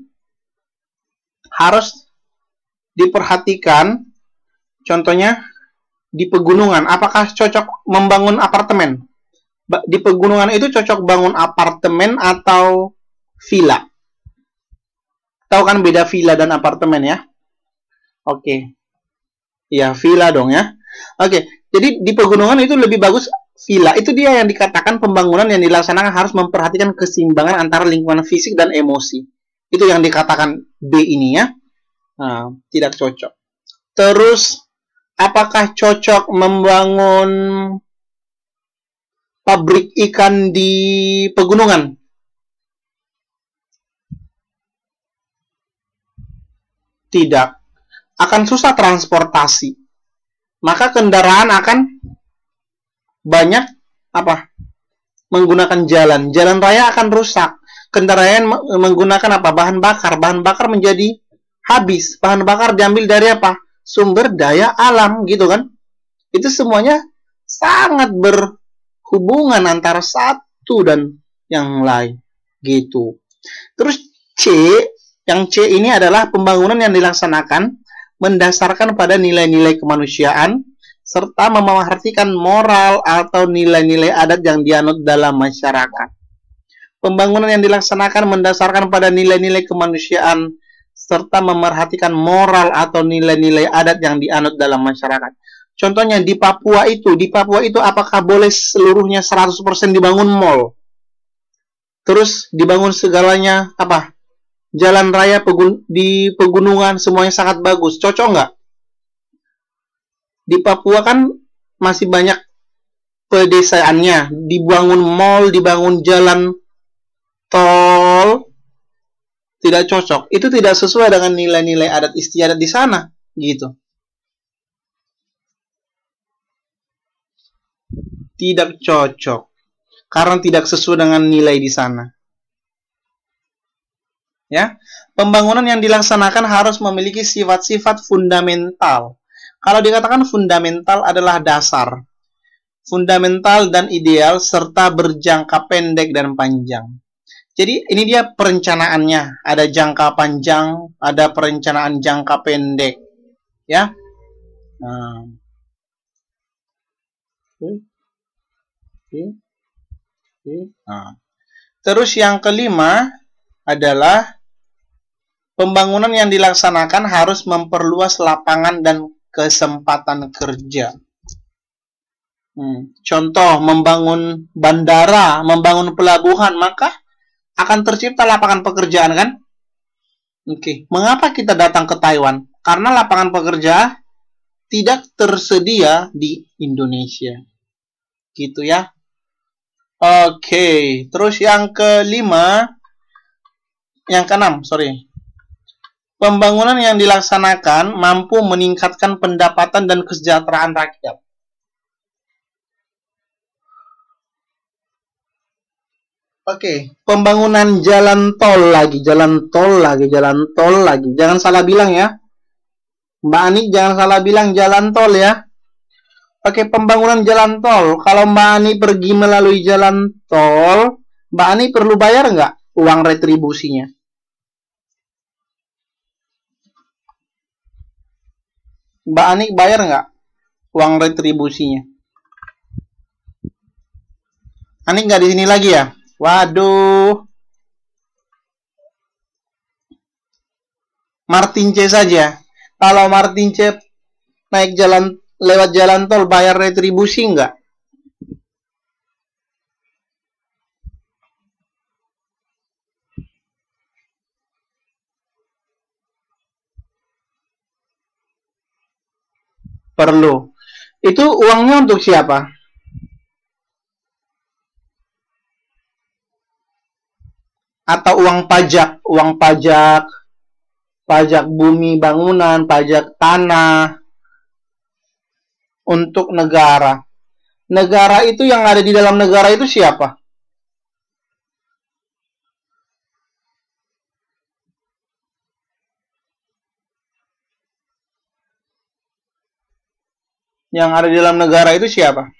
harus diperhatikan, contohnya di pegunungan, apakah cocok membangun apartemen? Di pegunungan itu cocok bangun apartemen atau villa? Tahu kan beda villa dan apartemen ya? Oke. Okay. Ya, villa dong ya. Oke, okay. Jadi di pegunungan itu lebih bagus villa. Itu dia yang dikatakan pembangunan yang dilaksanakan harus memperhatikan keseimbangan antara lingkungan fisik dan emosi. Itu yang dikatakan B ini ya. Nah, tidak cocok. Terus, apakah cocok membangun pabrik ikan di pegunungan? Tidak. Akan susah transportasi. Maka kendaraan akan banyak apa? Menggunakan jalan. Jalan raya akan rusak. Kendaraan menggunakan apa? Bahan bakar. Bahan bakar menjadi habis. Bahan bakar diambil dari apa? Sumber daya alam, gitu kan? Itu semuanya sangat berhubungan antara satu dan yang lain gitu. Terus C, yang C ini adalah pembangunan yang dilaksanakan mendasarkan pada nilai-nilai kemanusiaan serta memerhatikan moral atau nilai-nilai adat yang dianut dalam masyarakat. Pembangunan yang dilaksanakan mendasarkan pada nilai-nilai kemanusiaan serta memerhatikan moral atau nilai-nilai adat yang dianut dalam masyarakat. Contohnya di Papua itu, di Papua itu apakah boleh seluruhnya seratus persen dibangun mall? Terus dibangun segalanya apa? Jalan raya pegun di pegunungan semuanya sangat bagus. Cocok nggak? Di Papua kan masih banyak pedesaannya. Dibangun mall, dibangun jalan tol, tidak cocok. Itu tidak sesuai dengan nilai-nilai adat istiadat di sana, gitu. Tidak cocok. Karena tidak sesuai dengan nilai di sana. Ya, pembangunan yang dilaksanakan harus memiliki sifat-sifat fundamental. Kalau dikatakan fundamental adalah dasar, fundamental dan ideal serta berjangka pendek dan panjang. Jadi ini dia perencanaannya, ada jangka panjang, ada perencanaan jangka pendek, ya. Nah. Oke. Oke. Oke. Nah. Terus yang kelima adalah pembangunan yang dilaksanakan harus memperluas lapangan dan kesempatan kerja. Hmm. Contoh, membangun bandara, membangun pelabuhan, maka akan tercipta lapangan pekerjaan, kan? Oke, mengapa kita datang ke Taiwan? Karena lapangan pekerja tidak tersedia di Indonesia. Gitu ya. Oke, terus yang kelima, yang keenam, sorry. Pembangunan yang dilaksanakan mampu meningkatkan pendapatan dan kesejahteraan rakyat. Oke, pembangunan jalan tol lagi, jalan tol lagi, jalan tol lagi. Jangan salah bilang ya. Mbak Ani jangan salah bilang jalan tol ya. Oke, pembangunan jalan tol. Kalau Mbak Ani pergi melalui jalan tol, Mbak Ani perlu bayar nggak uang retribusinya? Mbak Ani bayar nggak uang retribusinya? Ani nggak di sini lagi ya? Waduh. Martin C saja. Kalau Martin C naik jalan lewat jalan tol bayar retribusi nggak? Perlu. Itu uangnya untuk siapa? Atau uang pajak, uang pajak, pajak bumi bangunan, pajak tanah untuk negara. Negara itu yang ada di dalam negara itu siapa? Yang ada di dalam negara itu siapa?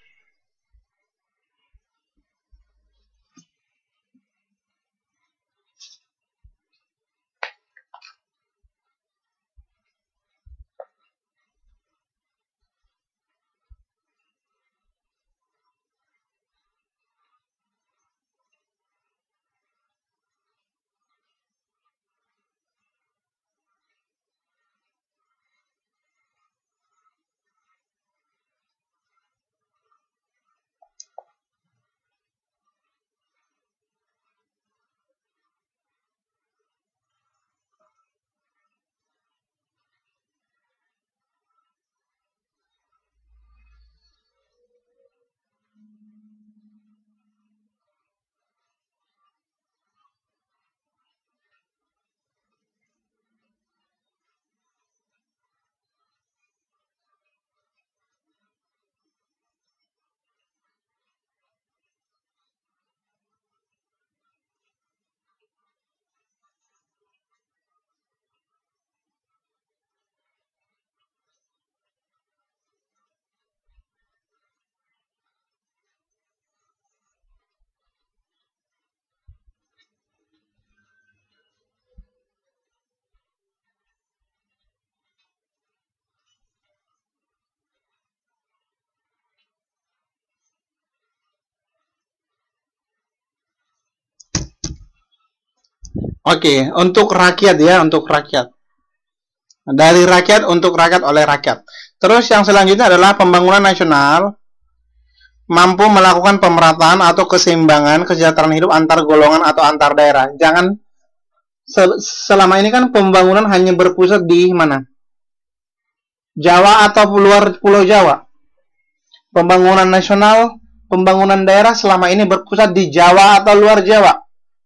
Oke, untuk rakyat ya, untuk rakyat. Dari rakyat untuk rakyat oleh rakyat. Terus yang selanjutnya adalah pembangunan nasional mampu melakukan pemerataan atau keseimbangan kesejahteraan hidup antar golongan atau antar daerah. Jangan sel selama ini kan pembangunan hanya berpusat di mana? Jawa atau luar Pulau Jawa. Pembangunan nasional, pembangunan daerah selama ini berpusat di Jawa atau luar Jawa.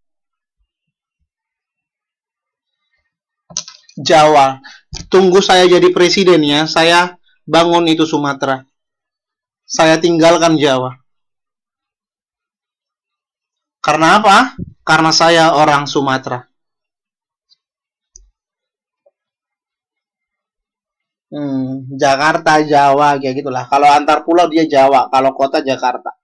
Jawa. Tunggu saya jadi presiden ya, saya bangun itu Sumatera. Saya tinggalkan Jawa. Karena apa? Karena saya orang Sumatera. Hmm, Jakarta, Jawa, kayak gitulah. Kalau antar pulau dia Jawa, kalau kota Jakarta.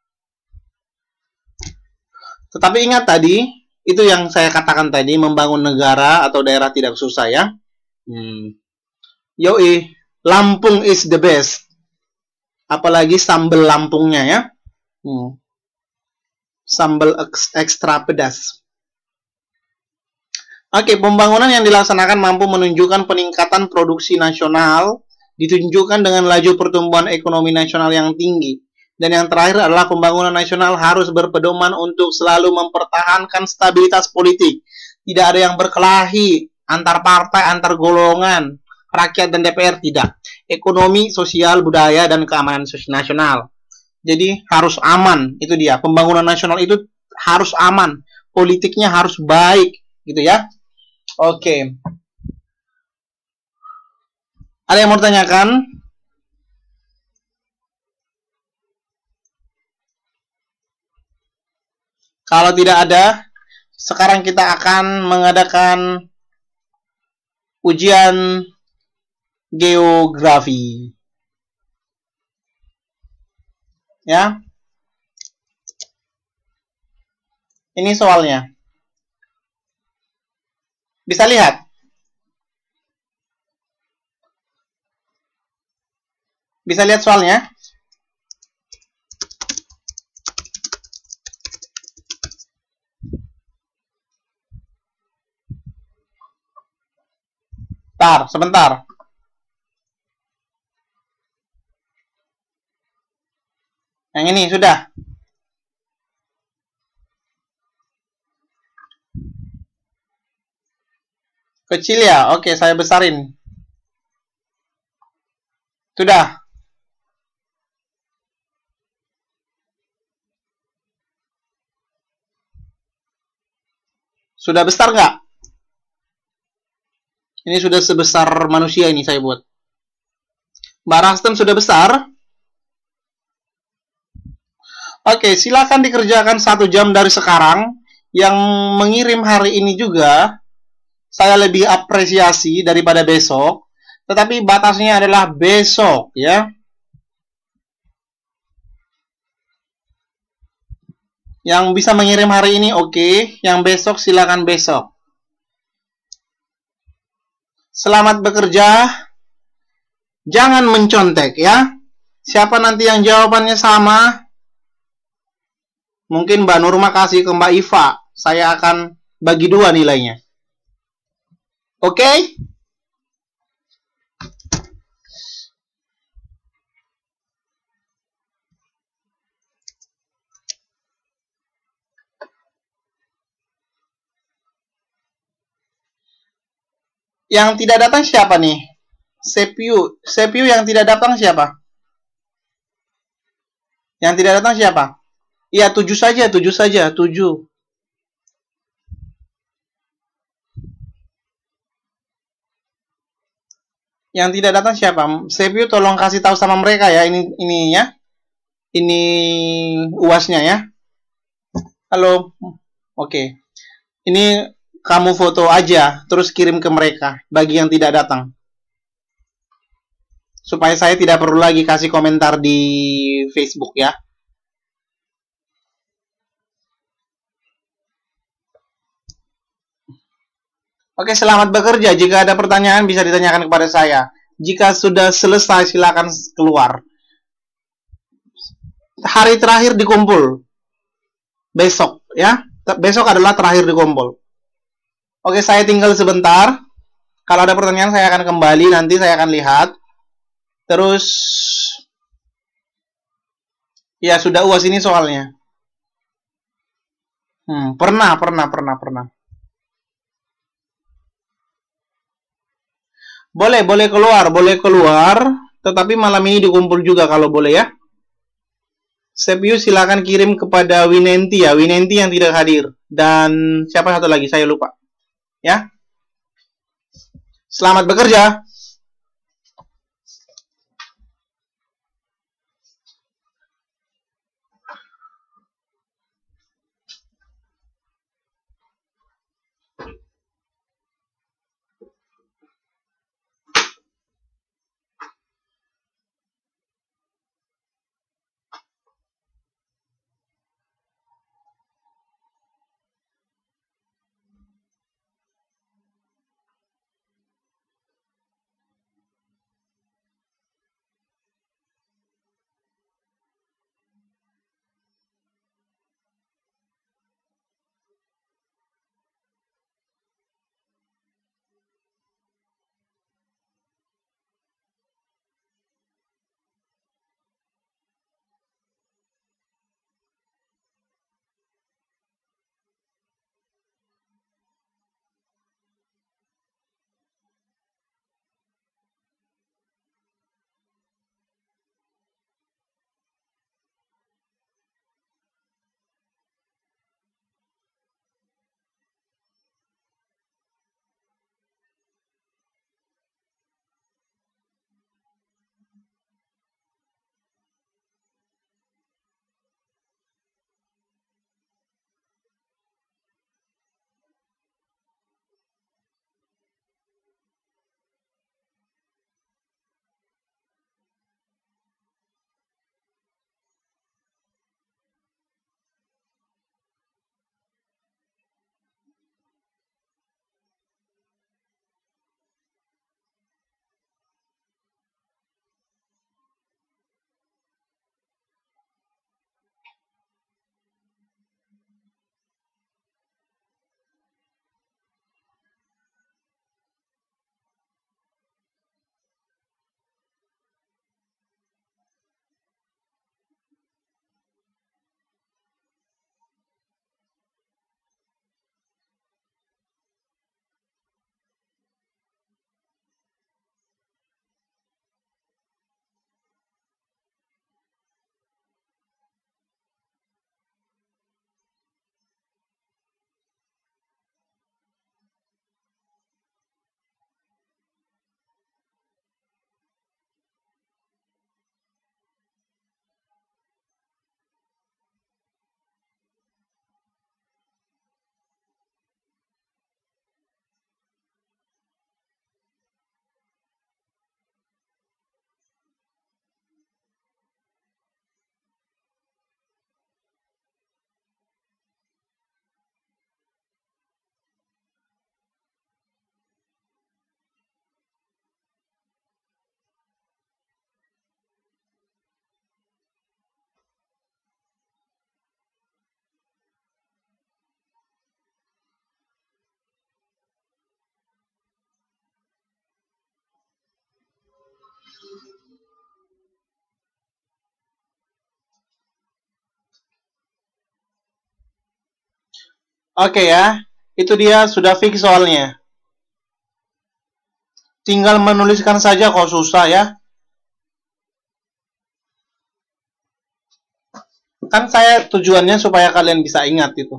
Tetapi ingat tadi, itu yang saya katakan tadi, membangun negara atau daerah tidak susah ya. Hmm. Yoi, Lampung is the best. Apalagi sambal Lampungnya ya. Hmm. Sambal ekstra pedas. Oke, pembangunan yang dilaksanakan mampu menunjukkan peningkatan produksi nasional, ditunjukkan dengan laju pertumbuhan ekonomi nasional yang tinggi. Dan yang terakhir adalah pembangunan nasional harus berpedoman untuk selalu mempertahankan stabilitas politik. Tidak ada yang berkelahi antar partai, antar golongan, rakyat dan D P R, tidak. Ekonomi, sosial, budaya, dan keamanan nasional. Jadi harus aman, itu dia. Pembangunan nasional itu harus aman, politiknya harus baik, gitu ya. Oke. Ada yang mau ditanyakan? Kalau tidak ada, sekarang kita akan mengadakan ujian geografi. Ya. Ini soalnya. Bisa lihat? Bisa lihat soalnya? Bentar, sebentar. Yang ini sudah. Kecil ya? Oke, saya besarin. Sudah. Sudah besar nggak? Ini sudah sebesar manusia ini saya buat. Mbak Rastem sudah besar? Oke, silakan dikerjakan satu jam dari sekarang. Yang mengirim hari ini juga, saya lebih apresiasi daripada besok. Tetapi batasnya adalah besok, ya. Yang bisa mengirim hari ini, oke. Okay. Yang besok, silakan besok. Selamat bekerja. Jangan mencontek, ya. Siapa nanti yang jawabannya sama? Mungkin Mbak Nurma kasih ke Mbak Iva. Saya akan bagi dua nilainya. Oke? Okay? Yang tidak datang siapa nih? Sepiu. Sepiu yang tidak datang siapa? Yang tidak datang siapa? Iya, tujuh saja, tujuh saja, tujuh. Yang tidak datang siapa? Sepiu tolong kasih tahu sama mereka ya, ini ini ya. Ini uasnya ya. Halo. Oke. Ini kamu foto aja, terus kirim ke mereka, bagi yang tidak datang. Supaya saya tidak perlu lagi kasih komentar di Facebook ya. Oke, selamat bekerja. Jika ada pertanyaan bisa ditanyakan kepada saya. Jika sudah selesai, silakan keluar. Hari terakhir dikumpul. Besok, ya. Besok adalah terakhir dikumpul. Oke, saya tinggal sebentar. Kalau ada pertanyaan saya akan kembali, nanti saya akan lihat. Terus, ya sudah U A S ini soalnya. Hmm, pernah, pernah, pernah, pernah. Boleh, boleh keluar, boleh keluar. Tetapi malam ini dikumpul juga kalau boleh ya. Sepiu silakan kirim kepada Winenti ya, Winenti yang tidak hadir. Dan siapa satu lagi, saya lupa. Ya. Selamat bekerja. Oke ya, itu dia sudah fix soalnya. Tinggal menuliskan saja kok, susah ya. Kan saya tujuannya supaya kalian bisa ingat itu.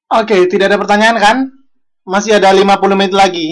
Oke, tidak ada pertanyaan kan? Masih ada lima puluh menit lagi.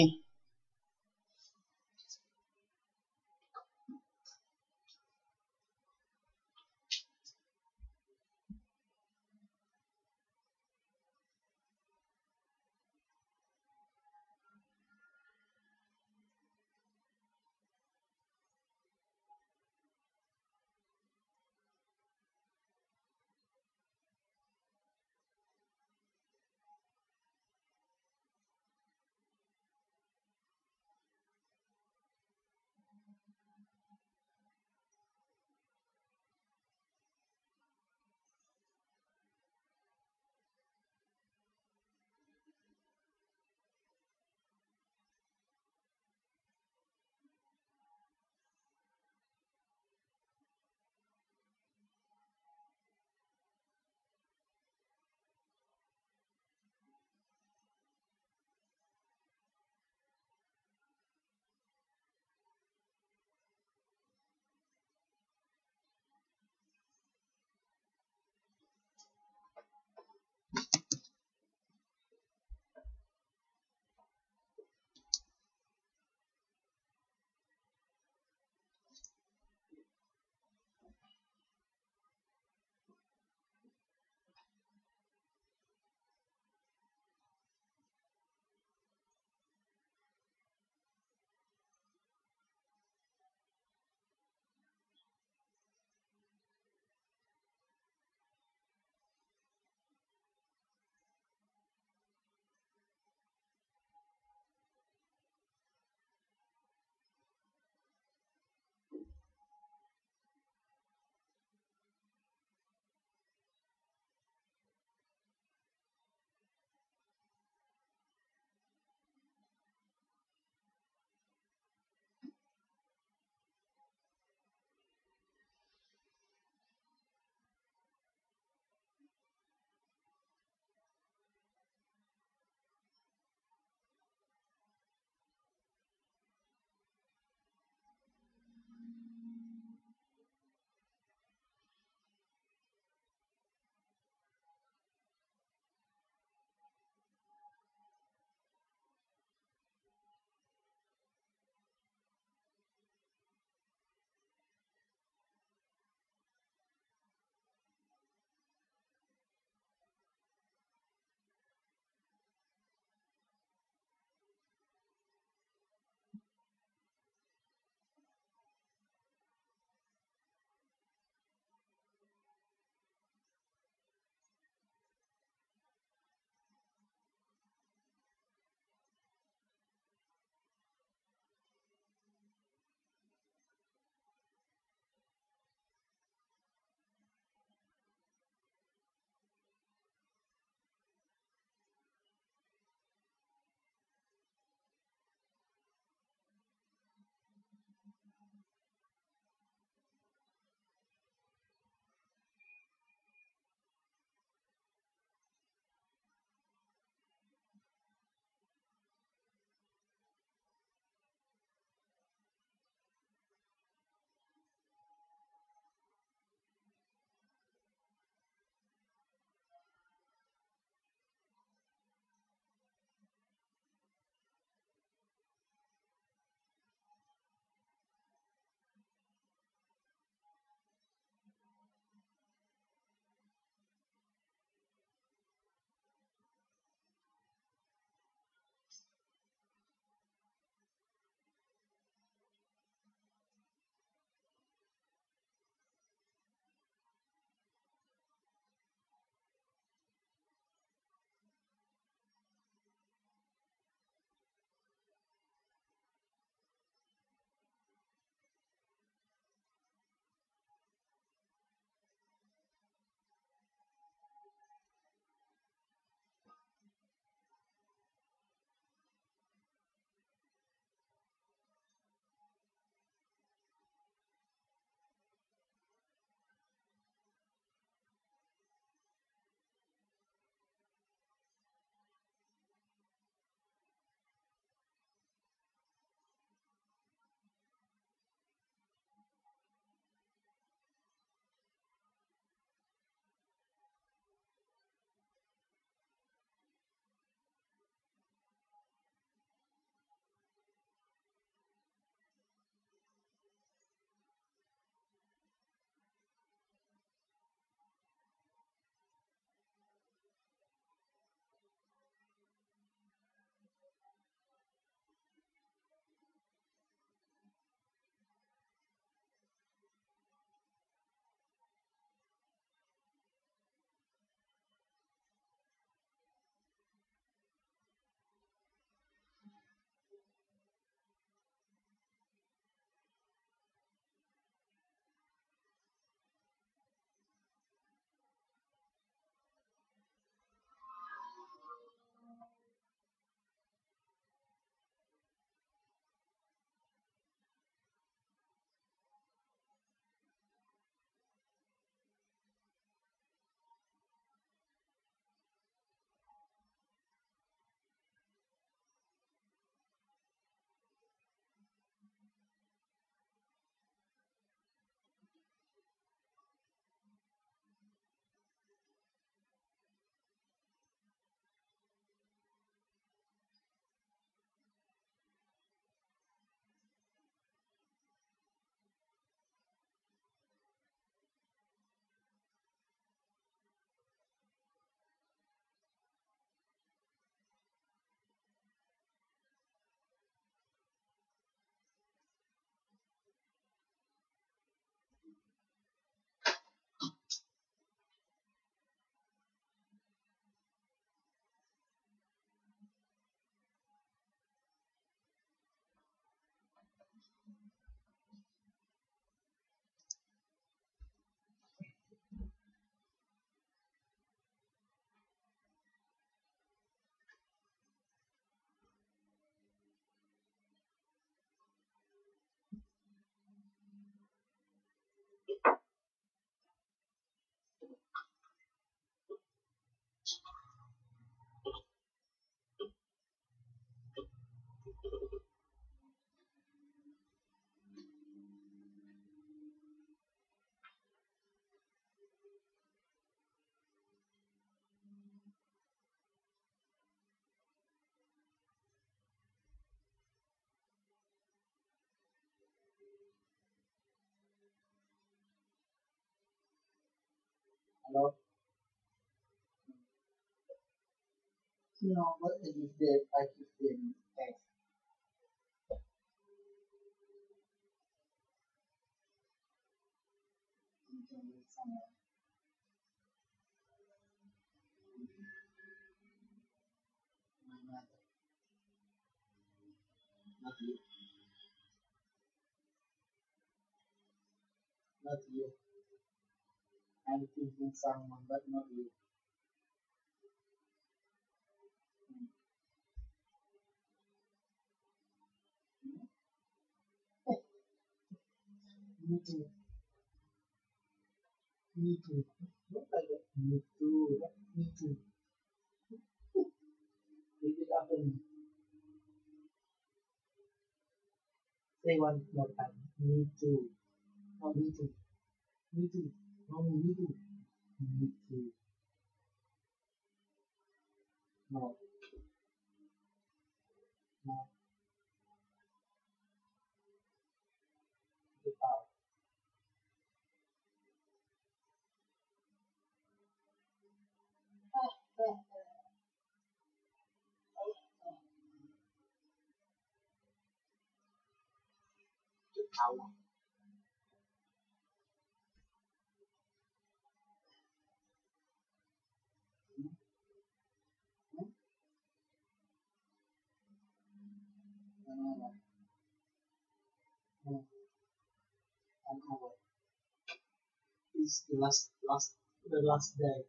Hello? No, but I give them, I give them text. You can meet someone. My mother, not you, not you. I'm thinking someone, but not you. Hmm? Me too, me too. Not like that. Me too, not me too. Repeat after me. Say one more time. Me too. No, me too. Me too. No, me too. Me too. No, no, get out. Get out. Hmm? Hmm? No, no, no. No. An hour. It's the last, last, the last day,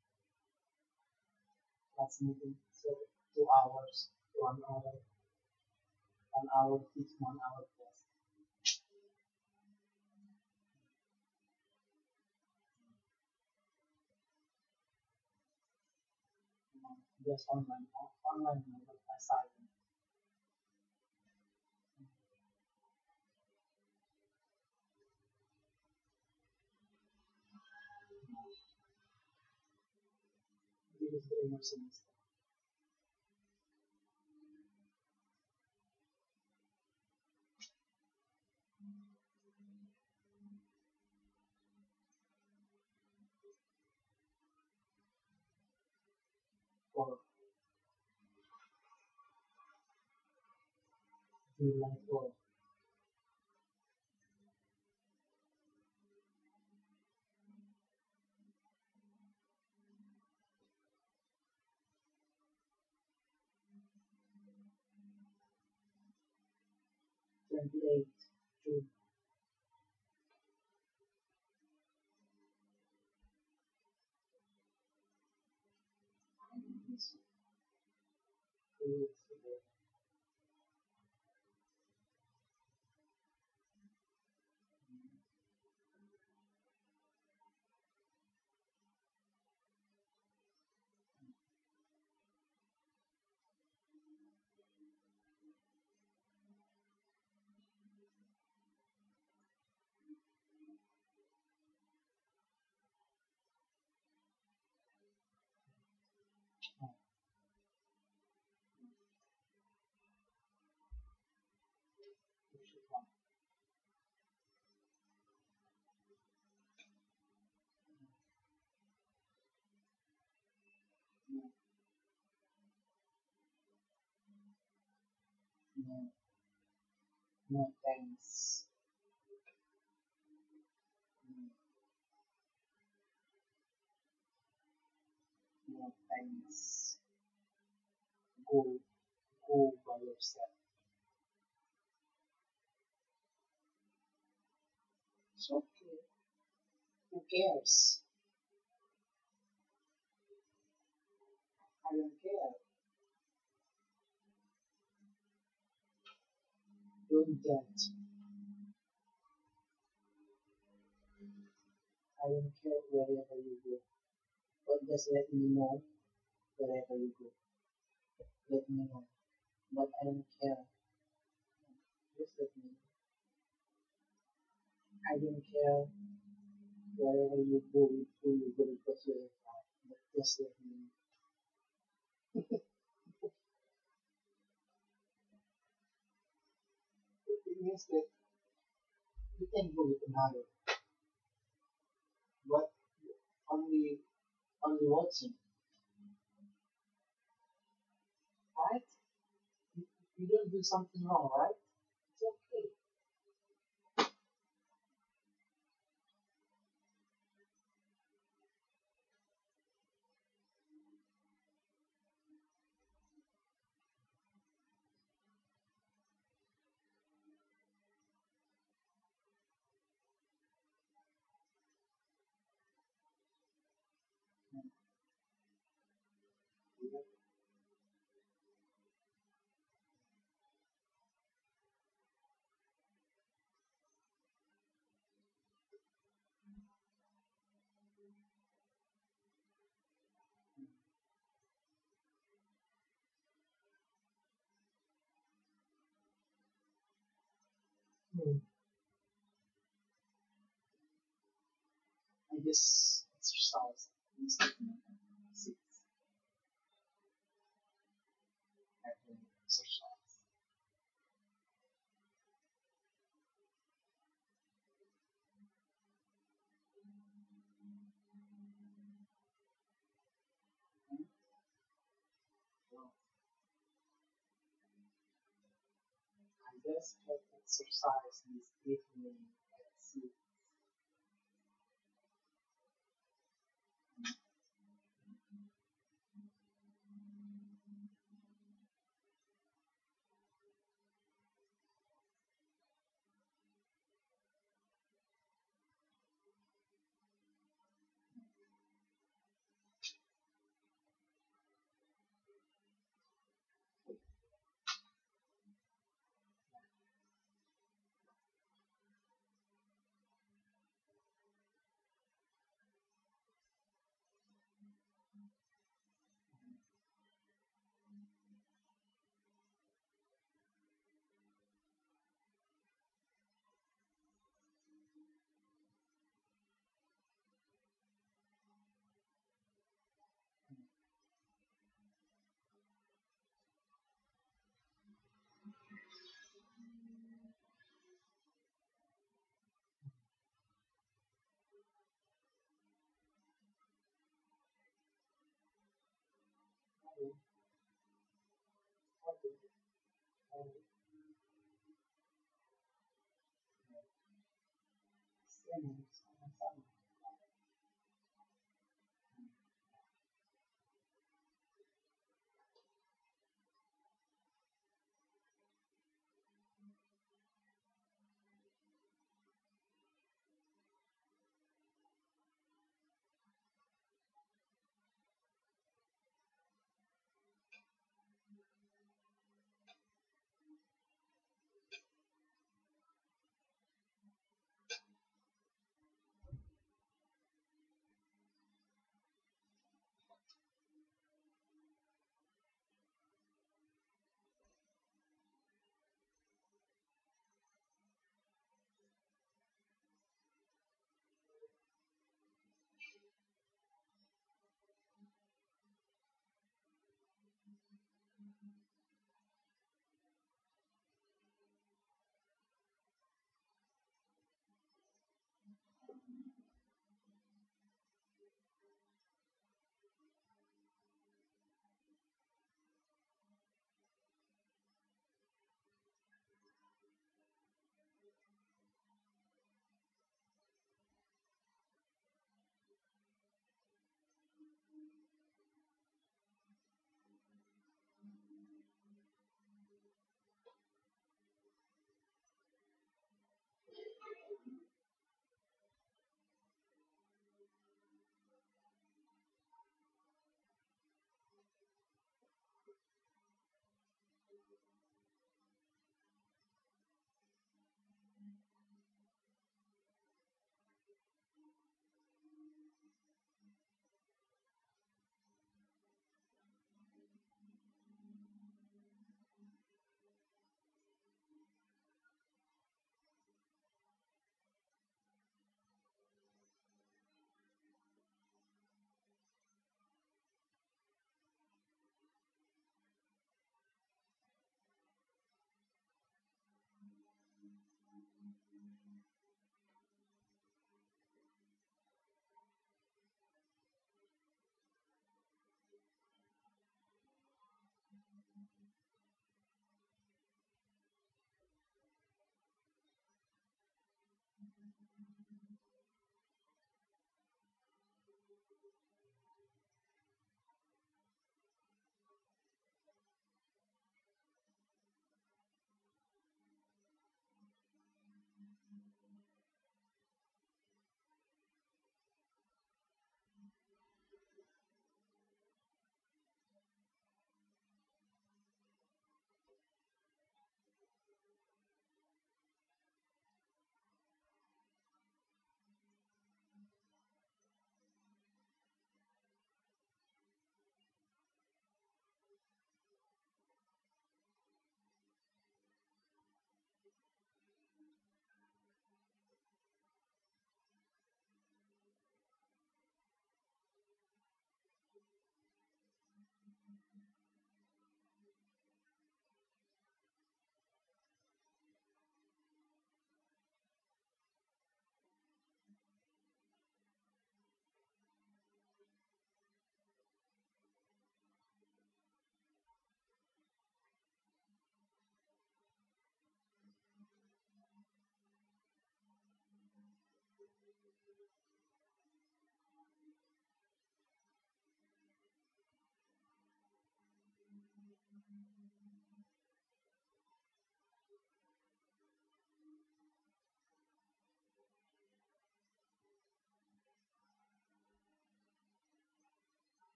last meeting. So two hours, one hour, one hour, each one hour plus. No, just online, online, no, assignment. This is the end of semester. For July four, twenty-eight June, two weeks ago. No, you should not. No, no, no, thanks. No, no, thanks. Go, go by yourself. It's okay. Who cares? I don't care. Don't judge. I don't care wherever you go. But just let me know wherever you go. Let me know. But I don't care. Just let me know. I don't care wherever you go, with who you go, because you're fine. But just let me know. It means that you can go with another. But only only watching, right? You, you don't do something wrong, right? It's okay. Hmm. I just exercise. Instead of sit and exercise. Well, I just have exercise this evening at six. Okay. Okay. And same, same.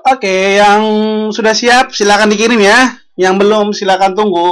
Oke, yang sudah siap silakan dikirim ya. Yang belum silakan tunggu.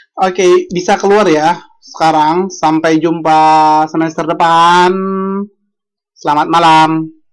Oke, bisa keluar ya sekarang. Sampai jumpa semester depan. Selamat malam.